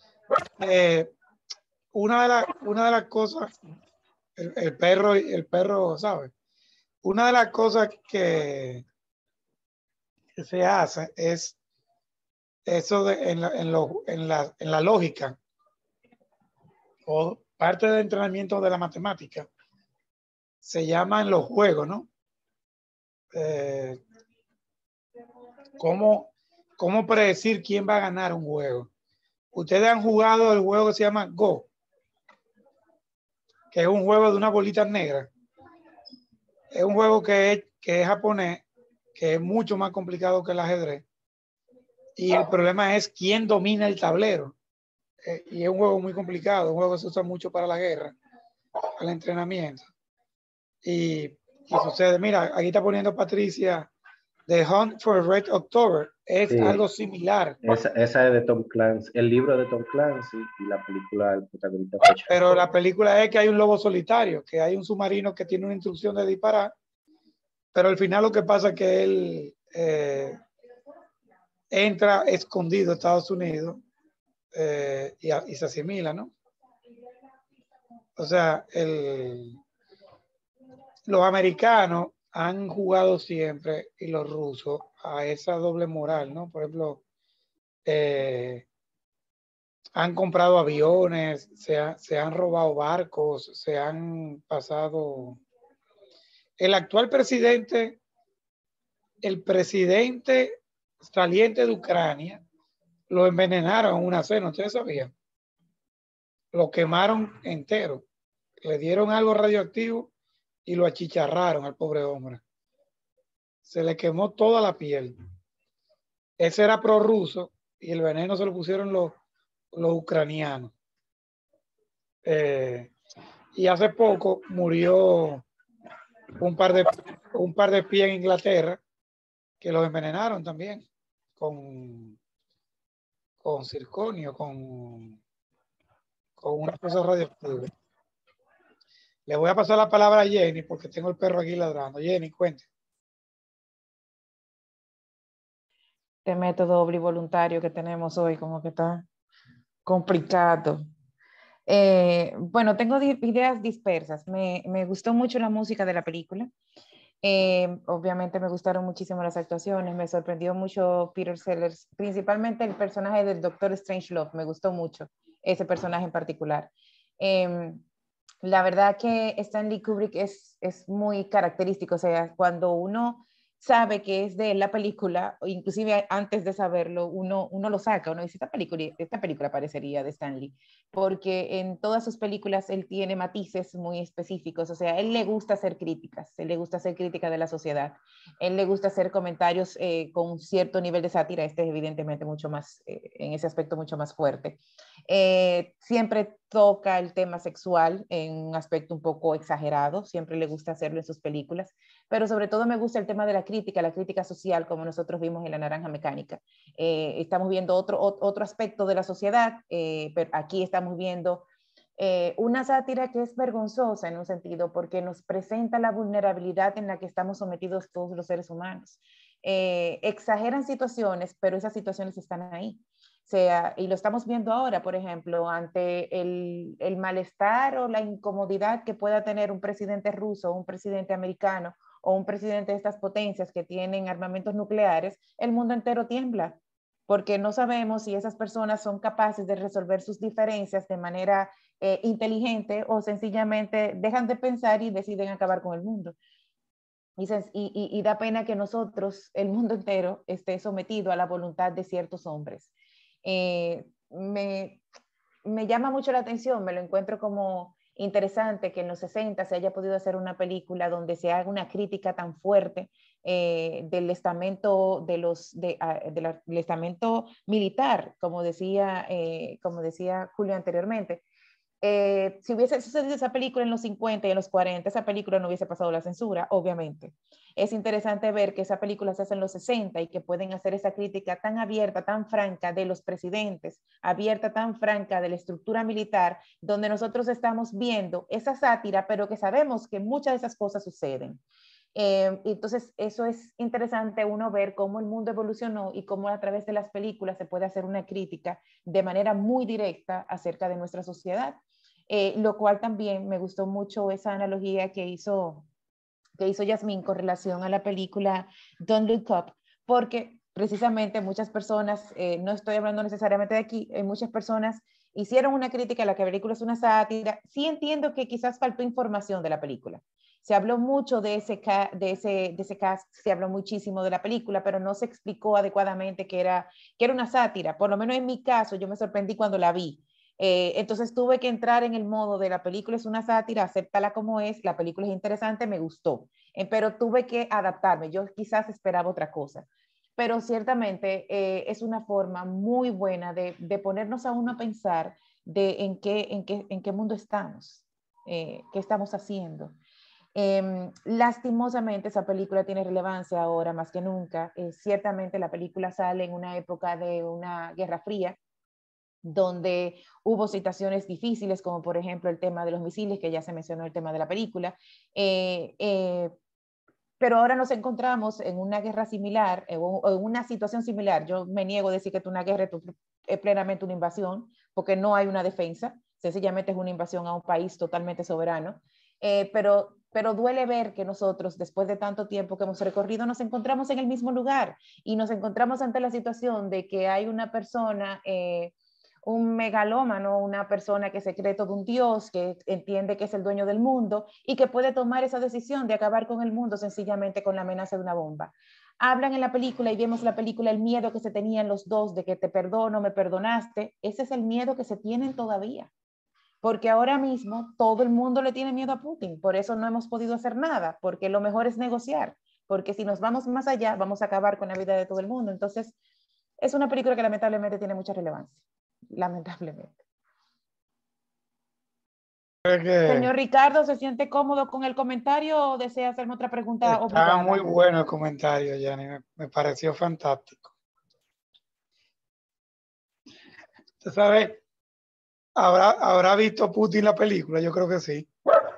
una de las cosas, el perro, ¿sabes? Una de las cosas que se hace es eso en la lógica o parte del entrenamiento de la matemática se llama en los juegos, ¿no? ¿Cómo predecir quién va a ganar un juego? Ustedes han jugado el juego que se llama Go, que es un juego de una bolita negra. Es un juego que es japonés, que es mucho más complicado que el ajedrez. Y el problema es quién domina el tablero. Y es un juego muy complicado, un juego que se usa mucho para la guerra, para el entrenamiento. Y sucede, mira, aquí está poniendo Patricia, The Hunt for Red October, es sí, algo similar. Esa es de Tom Clancy, el libro de Tom Clancy y la película del protagonista. Pero la película es que hay un lobo solitario, que hay un submarino que tiene una instrucción de disparar, pero al final lo que pasa es que él entra escondido a Estados Unidos y se asimila, ¿no? O sea, los americanos han jugado siempre, y los rusos, a esa doble moral, ¿no? Por ejemplo, han comprado aviones, se han robado barcos, se han pasado. El actual presidente, el presidente saliente de Ucrania, lo envenenaron en una cena, ¿ustedes sabían? Lo quemaron entero, le dieron algo radioactivo y lo achicharraron al pobre hombre. Se le quemó toda la piel. Ese era prorruso y el veneno se lo pusieron los ucranianos. Y hace poco murió un par de pies en Inglaterra que los envenenaron también con circonio, con una cosa radioactiva. Le voy a pasar la palabra a Jenny porque tengo el perro aquí ladrando. Jenny, cuente. Este método doble voluntario que tenemos hoy como que está complicado. Bueno, tengo ideas dispersas. Me gustó mucho la música de la película. Obviamente me gustaron muchísimo las actuaciones, me sorprendió mucho Peter Sellers, principalmente el personaje del Doctor Strangelove, me gustó mucho ese personaje en particular. La verdad que Stanley Kubrick es muy característico, o sea, cuando uno sabe que es de la película, o inclusive antes de saberlo, uno lo saca, uno dice, esta película parecería de Stanley, porque en todas sus películas él tiene matices muy específicos, o sea, él le gusta hacer críticas, él le gusta hacer crítica de la sociedad, él le gusta hacer comentarios con un cierto nivel de sátira, este es evidentemente mucho más, en ese aspecto mucho más fuerte. Siempre toca el tema sexual en un aspecto un poco exagerado, siempre le gusta hacerlo en sus películas, pero sobre todo me gusta el tema de la crítica social, como nosotros vimos en La Naranja Mecánica. Estamos viendo otro aspecto de la sociedad, pero aquí estamos viendo una sátira que es vergonzosa en un sentido, porque nos presenta la vulnerabilidad en la que estamos sometidos todos los seres humanos. Exageran situaciones, pero esas situaciones están ahí. Sea, y lo estamos viendo ahora, por ejemplo, ante el malestar o la incomodidad que pueda tener un presidente ruso, un presidente americano o un presidente de estas potencias que tienen armamentos nucleares, el mundo entero tiembla, porque no sabemos si esas personas son capaces de resolver sus diferencias de manera inteligente o sencillamente dejan de pensar y deciden acabar con el mundo. Y da pena que nosotros, el mundo entero, esté sometido a la voluntad de ciertos hombres. Me llama mucho la atención, me lo encuentro como interesante que en los 60 se haya podido hacer una película donde se haga una crítica tan fuerte del estamento, del estamento militar, como decía Julio anteriormente. Si hubiese sucedido esa película en los 50 y en los 40, esa película no hubiese pasado la censura, obviamente. Es interesante ver que esa película se hace en los 60 y que pueden hacer esa crítica tan abierta, tan franca de los presidentes, abierta, tan franca de la estructura militar, donde nosotros estamos viendo esa sátira, pero que sabemos que muchas de esas cosas suceden. Entonces, eso es interesante uno ver cómo el mundo evolucionó y cómo a través de las películas se puede hacer una crítica de manera muy directa acerca de nuestra sociedad. Lo cual también me gustó mucho esa analogía que hizo Yasmín con relación a la película Don't Look Up, porque precisamente muchas personas, no estoy hablando necesariamente de aquí, muchas personas hicieron una crítica a la que la película es una sátira. Sí entiendo que quizás faltó información de la película. Se habló mucho de ese cast, se habló muchísimo de la película, pero no se explicó adecuadamente que era una sátira. Por lo menos en mi caso, yo me sorprendí cuando la vi. Entonces tuve que entrar en el modo de la película es una sátira, acéptala como es, la película es interesante, me gustó, pero tuve que adaptarme, yo quizás esperaba otra cosa, pero ciertamente es una forma muy buena de ponernos a uno a pensar de en qué mundo estamos, qué estamos haciendo. Lastimosamente esa película tiene relevancia ahora más que nunca. Ciertamente la película sale en una época de una guerra fría, donde hubo situaciones difíciles, como por ejemplo el tema de los misiles, que ya se mencionó el tema de la película, pero ahora nos encontramos en una guerra similar, o en una situación similar. Yo me niego a decir que es una guerra, es plenamente una invasión, porque no hay una defensa, sencillamente es una invasión a un país totalmente soberano, pero duele ver que nosotros, después de tanto tiempo que hemos recorrido, nos encontramos en el mismo lugar y nos encontramos ante la situación de que hay una persona, un megalómano, una persona que se cree todo un dios, que entiende que es el dueño del mundo y que puede tomar esa decisión de acabar con el mundo sencillamente con la amenaza de una bomba. Hablan en la película y vemos la película el miedo que se tenían los dos de que te perdono, me perdonaste. Ese es el miedo que se tienen todavía. Porque ahora mismo todo el mundo le tiene miedo a Putin, por eso no hemos podido hacer nada, porque lo mejor es negociar, porque si nos vamos más allá vamos a acabar con la vida de todo el mundo. Entonces, es una película que lamentablemente tiene mucha relevancia, lamentablemente. Señor Ricardo, ¿se siente cómodo con el comentario o desea hacerme otra pregunta Está obligada? muy bueno el comentario, Yanni, me pareció fantástico. ¿Usted sabe? ¿Habrá visto Putin la película? Yo creo que sí.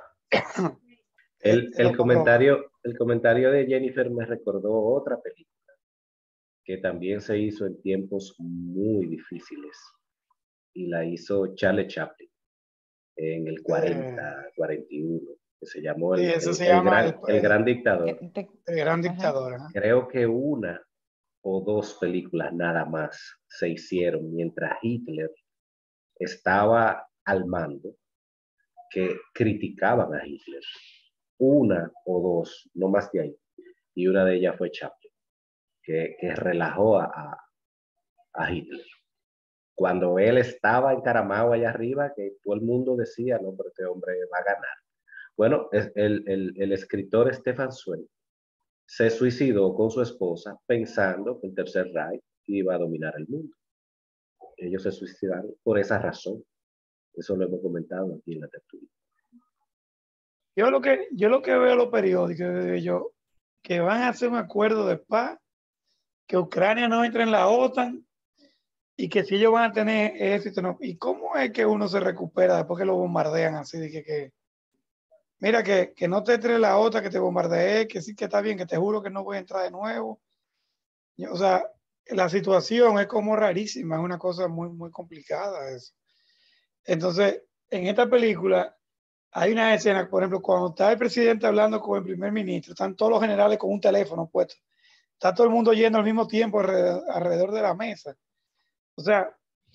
El comentario de Jennifer me recordó otra película que también se hizo en tiempos muy difíciles y la hizo Charlie Chaplin. en el 40, 41, que se llamó Sí, eso se llama el Gran Dictador. El Gran Ajá. Dictador. Ajá. Creo que una o dos películas nada más se hicieron mientras Hitler estaba al mando que criticaban a Hitler. Una o dos, no más de ahí. Y una de ellas fue Chaplin, que relajó a Hitler. Cuando él estaba encaramado allá arriba, que todo el mundo decía, no, pero este hombre va a ganar. Bueno, el escritor Stefan Zweig se suicidó con su esposa pensando que el Tercer Reich iba a dominar el mundo. Ellos se suicidaron por esa razón. Eso lo hemos comentado aquí en la tertulia. Yo lo que veo en los periódicos, que van a hacer un acuerdo de paz, que Ucrania no entre en la OTAN y que si ellos van a tener éxito, no. ¿Y cómo es que uno se recupera después que lo bombardean así? De que mira, que no te entre la OTAN, que te bombardeé, que sí que está bien, que te juro que no voy a entrar de nuevo. O sea, la situación es como rarísima, es una cosa muy, muy complicada eso. Entonces, en esta película hay una escena, por ejemplo, cuando está el presidente hablando con el primer ministro, están todos los generales con un teléfono puesto. Está todo el mundo yendo al mismo tiempo alrededor de la mesa. O sea,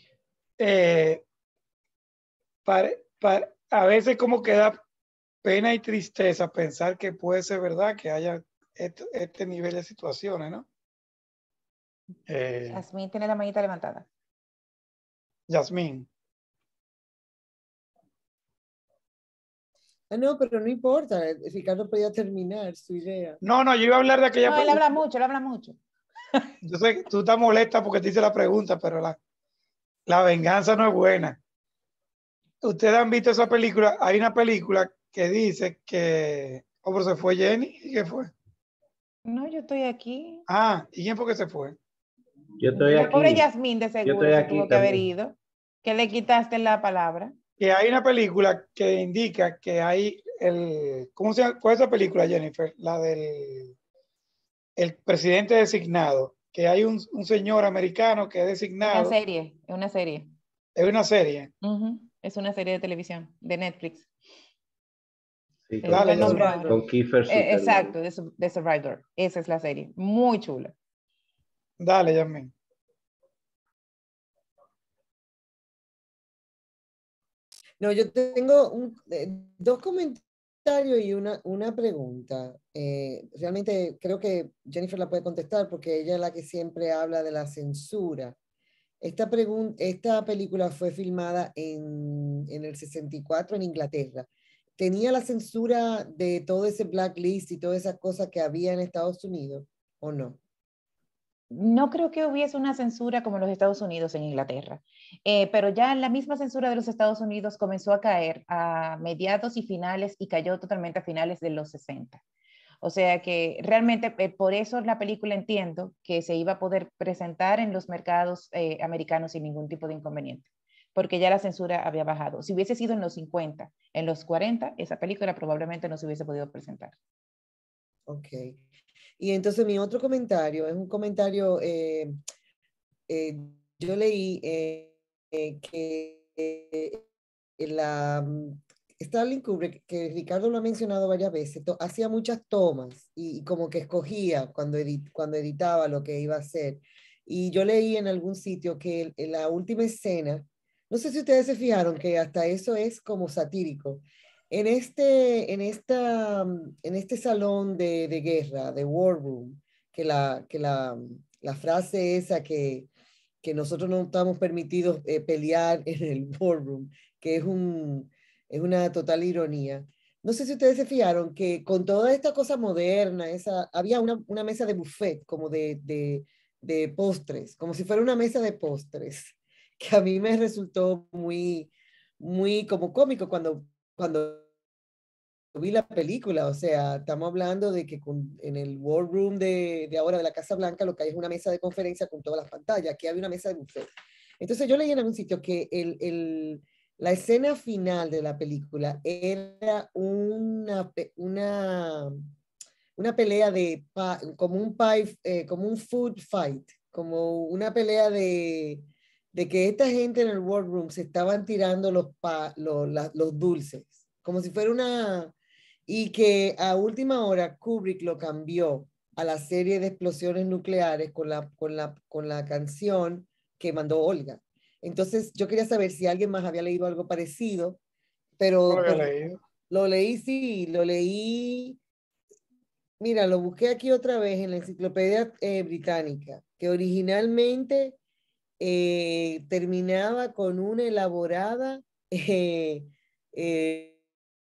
a veces como que da pena y tristeza pensar que puede ser verdad que haya este nivel de situaciones, ¿no? Yasmín tiene la manita levantada. Yasmín. No, pero no importa. Ricardo podía terminar su idea. No, yo iba a hablar de aquella No, él habla mucho, él habla mucho. Yo sé que tú estás molesta porque te hice la pregunta, pero la venganza no es buena. Ustedes han visto esa película. Hay una película que dice que. Oh, pero se fue Jenny. ¿Y qué fue? No, yo estoy aquí. Ah, ¿y quién fue que se fue? Yo estoy La aquí. pobre Yasmín de seguro se tuvo que haber también. ido. Que le quitaste la palabra. Que hay una película que indica que hay ¿cómo se llama? ¿Cuál es esa película, Jennifer? La del el presidente designado. Que hay un señor americano que es designado. Es una serie. Es una serie. Es una serie de televisión, de Netflix. Sí, Dale, el nombre con Kiefer Sutherland. exacto, de Survivor. Esa es la serie. Muy chula. Dale, Yasmín. No, yo tengo dos comentarios y una pregunta. Realmente creo que Jennifer la puede contestar porque ella es la que siempre habla de la censura. Esta película fue filmada en el 64 en Inglaterra. ¿Tenía la censura de todo ese blacklist y todas esas cosas que había en Estados Unidos o no? No creo que hubiese una censura como en los Estados Unidos en Inglaterra, pero ya la misma censura de los Estados Unidos comenzó a caer a mediados y finales y cayó totalmente a finales de los 60. O sea que realmente por eso la película entiendo que se iba a poder presentar en los mercados americanos sin ningún tipo de inconveniente, porque ya la censura había bajado. Si hubiese sido en los 50, en los 40, esa película probablemente no se hubiese podido presentar. Ok. Y entonces mi otro comentario es un comentario, yo leí que Stanley Kubrick, que Ricardo lo ha mencionado varias veces, hacía muchas tomas y como que escogía cuando editaba lo que iba a hacer. Y yo leí en algún sitio que en la última escena, no sé si ustedes se fijaron que hasta eso es como satírico. En este salón de guerra, de War Room, que la frase esa que nosotros no estamos permitidos pelear en el War Room, que es una total ironía. No sé si ustedes se fijaron que con toda esta cosa moderna, había una mesa de buffet, como de postres, como si fuera una mesa de postres, que a mí me resultó muy, muy como cómico cuando vi la película. O sea, estamos hablando de que en el War Room de ahora de la Casa Blanca lo que hay es una mesa de conferencia con todas las pantallas. Aquí había una mesa de buffet. Entonces yo leí en algún sitio que la escena final de la película era una pelea como un food fight, como una pelea de de que esta gente en el War Room se estaban tirando los dulces, como si fuera una... Y que a última hora Kubrick lo cambió a la serie de explosiones nucleares con la canción que mandó Olga. Entonces yo quería saber si alguien más había leído algo parecido, pero No lo había leído. lo leí, sí, lo leí. Mira, lo busqué aquí otra vez en la enciclopedia británica, que originalmente terminaba con una elaborada eh,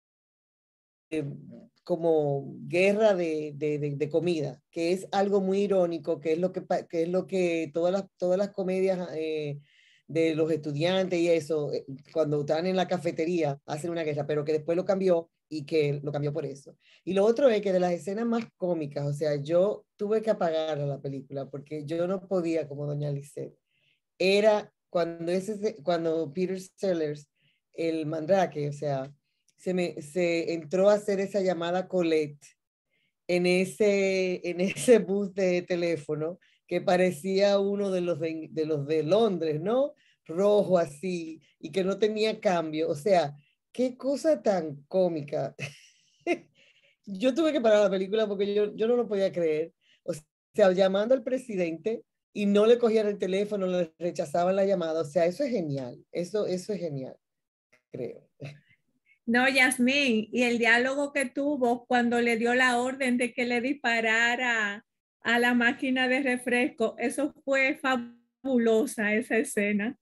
como guerra de comida, que es algo muy irónico, que es lo que todas las comedias de los estudiantes y eso, cuando están en la cafetería, hacen una guerra, pero que después lo cambió y que lo cambió por eso. Y lo otro es que de las escenas más cómicas, o sea, yo tuve que apagar a la película porque yo no podía como doña Lisette. Era cuando Peter Sellers, el Mandrake, o sea, se entró a hacer esa llamada Colette en ese bus de teléfono que parecía uno de los de Londres, ¿no? Rojo así, y que no tenía cambio. O sea, qué cosa tan cómica. Yo tuve que parar la película porque yo no lo podía creer. O sea, llamando al presidente y no le cogían el teléfono, le rechazaban la llamada. O sea, eso es genial. Eso es genial, creo. No, Yasmín, y el diálogo que tuvo cuando le dio la orden de que le disparara a la máquina de refresco, eso fue fabulosa, esa escena.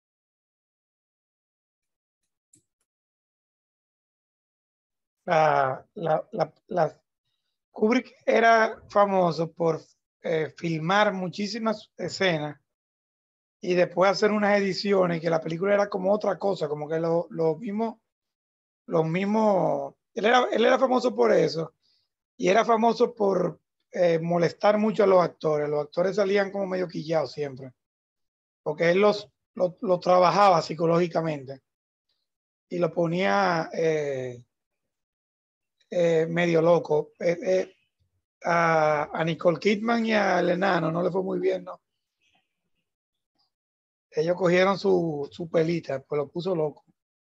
Kubrick era famoso por filmar muchísimas escenas y después hacer unas ediciones que la película era como otra cosa, como que los mismos, él era famoso por eso y era famoso por molestar mucho a los actores salían como medio quillados siempre, porque él los trabajaba psicológicamente y lo ponía medio loco. A Nicole Kidman y al enano no le fue muy bien, ¿no? Ellos cogieron su pelita, pues lo puso loco.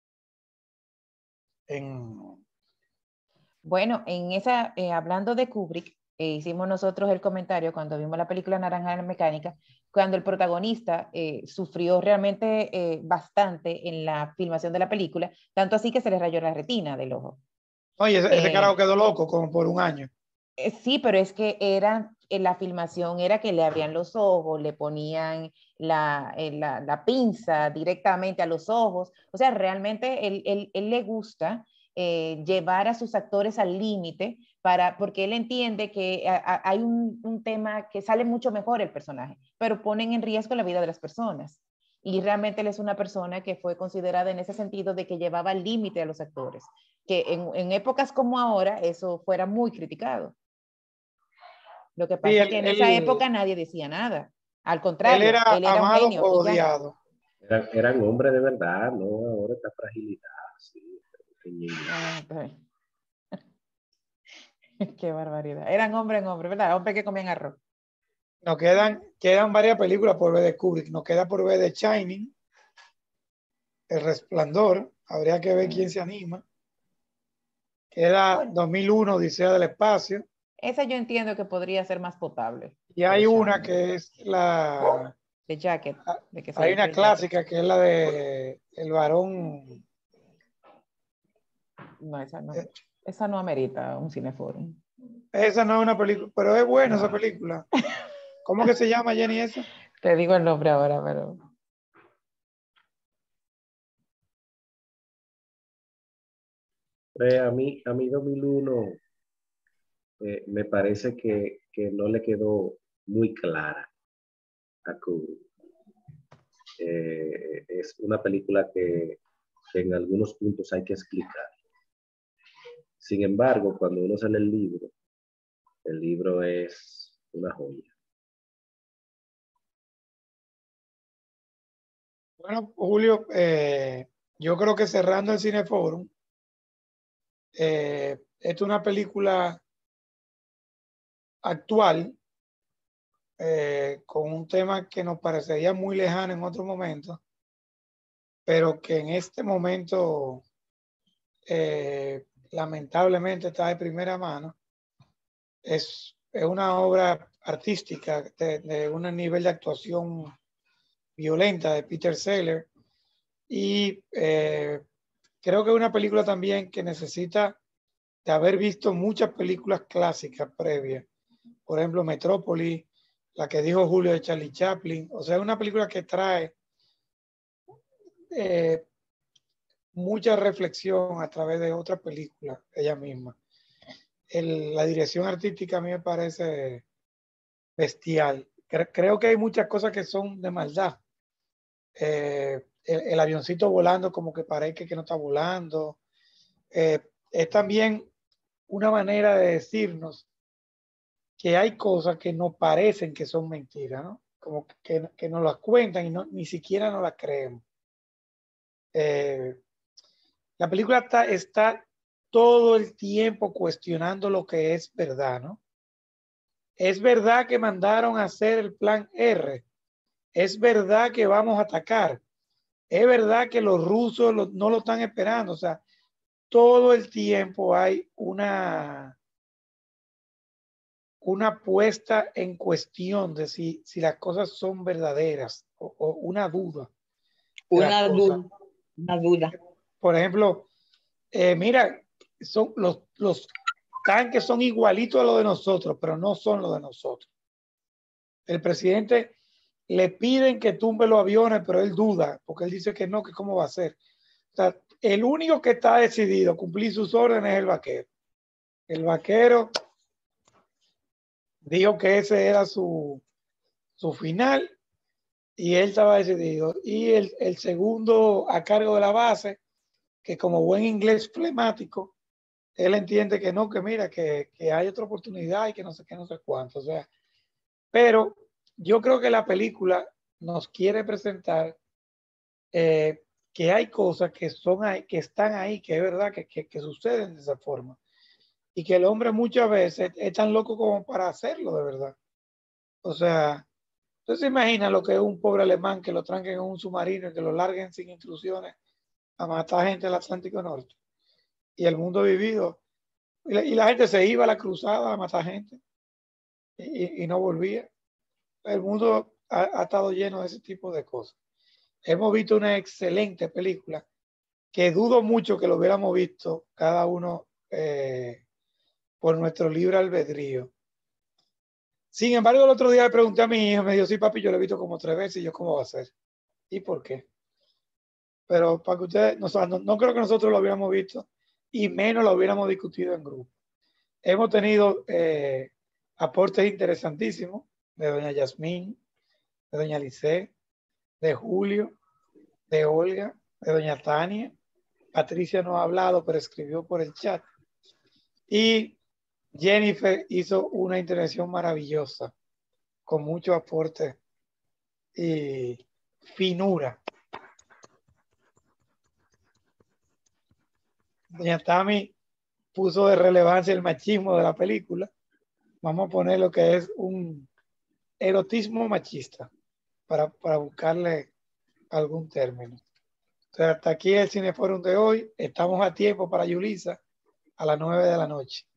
Bueno, hablando de Kubrick, hicimos nosotros el comentario cuando vimos la película Naranja Mecánica, cuando el protagonista sufrió realmente bastante en la filmación de la película, tanto así que se le rayó la retina del ojo. Oye, ese carajo quedó loco como por un año. Sí, pero es que la filmación era que le abrían los ojos, le ponían la pinza directamente a los ojos. O sea, realmente él le gusta llevar a sus actores al límite porque él entiende que hay un tema que sale mucho mejor el personaje, pero ponen en riesgo la vida de las personas. Y realmente él es una persona que fue considerada en ese sentido de que llevaba al límite a los actores, que en épocas como ahora eso fuera muy criticado. Lo que pasa es que en esa época nadie decía nada. Al contrario, él era un amado genio. o odiado. Eran hombres de verdad, ¿no? Ahora esta fragilidad, sí. Qué barbaridad. Eran hombres, ¿verdad? Hombres que comían arroz. Nos quedan varias películas por ver de Kubrick. Nos queda por ver The Shining, El Resplandor. Habría que ver quién se anima. Queda 2001, Odisea del Espacio. Esa yo entiendo que podría ser más potable. Y hay una que es la... The Jacket. Hay una clásica que es la de El Varón. No, esa no amerita un cineforum. Esa no es una película, pero es buena esa película. ¿Cómo que se llama, Jenny, esa? Te digo el nombre ahora, pero... A mí 2001 me parece que no le quedó muy clara a Kubrick. Es una película que en algunos puntos hay que explicar. Sin embargo, cuando uno sale el libro es una joya. Bueno, Julio, yo creo que cerrando el Cineforum, esta es una película actual con un tema que nos parecería muy lejano en otro momento, pero que en este momento lamentablemente está de primera mano. Es una obra artística de un nivel de actuación violenta de Peter Sellers, y creo que es una película también que necesita de haber visto muchas películas clásicas previas, por ejemplo Metrópolis, la que dijo Julio de Charlie Chaplin. O sea, es una película que trae mucha reflexión a través de otra película ella misma. La dirección artística a mí me parece bestial. Creo que hay muchas cosas que son de maldad. El avioncito volando como que parece que no está volando. Es también una manera de decirnos que hay cosas que nos parecen que son mentiras, ¿no? Como que nos las cuentan y ni siquiera nos las creemos. La película está todo el tiempo cuestionando lo que es verdad, ¿no? Es verdad que mandaron a hacer el plan R. Es verdad que vamos a atacar. Es verdad que los rusos no lo están esperando. O sea, todo el tiempo hay una puesta en cuestión de si las cosas son verdaderas, o una duda. Una duda. Por ejemplo, mira, son los tanques son igualitos a los de nosotros, pero no son los de nosotros. El presidente le piden que tumbe los aviones, pero él duda, porque él dice que no, que cómo va a ser. O sea, el único que está decidido a cumplir sus órdenes es el vaquero. El vaquero dijo que ese era su final, y él estaba decidido. Y el segundo a cargo de la base, que como buen inglés flemático, él entiende que no, que mira, que hay otra oportunidad y que no sé qué, no sé cuánto. O sea, pero yo creo que la película nos quiere presentar que hay cosas que son ahí, que están ahí, que es verdad que suceden de esa forma, y que el hombre muchas veces es tan loco como para hacerlo de verdad. O sea, entonces imagina lo que es un pobre alemán que lo tranquen en un submarino y que lo larguen sin instrucciones a matar gente del Atlántico Norte, y el mundo vivido, y la gente se iba a la cruzada a matar gente y no volvía. El mundo ha estado lleno de ese tipo de cosas. Hemos visto una excelente película que dudo mucho que lo hubiéramos visto cada uno por nuestro libre albedrío. Sin embargo, el otro día le pregunté a mi hija, me dijo, sí, papi, yo lo he visto como 3 veces, y yo, ¿cómo va a ser? ¿Y por qué? Pero para que ustedes, no creo que nosotros lo hubiéramos visto, y menos lo hubiéramos discutido en grupo. Hemos tenido aportes interesantísimos de doña Yasmín, de doña Lice, de Julio, de Olga, de doña Tania. Patricia no ha hablado, pero escribió por el chat. Y Jennifer hizo una intervención maravillosa, con mucho aporte y finura. Doña Tami puso de relevancia el machismo de la película. Vamos a poner lo que es un erotismo machista para buscarle algún término. Entonces, hasta aquí el Cineforum de hoy. Estamos a tiempo para Yulisa a las 9 de la noche.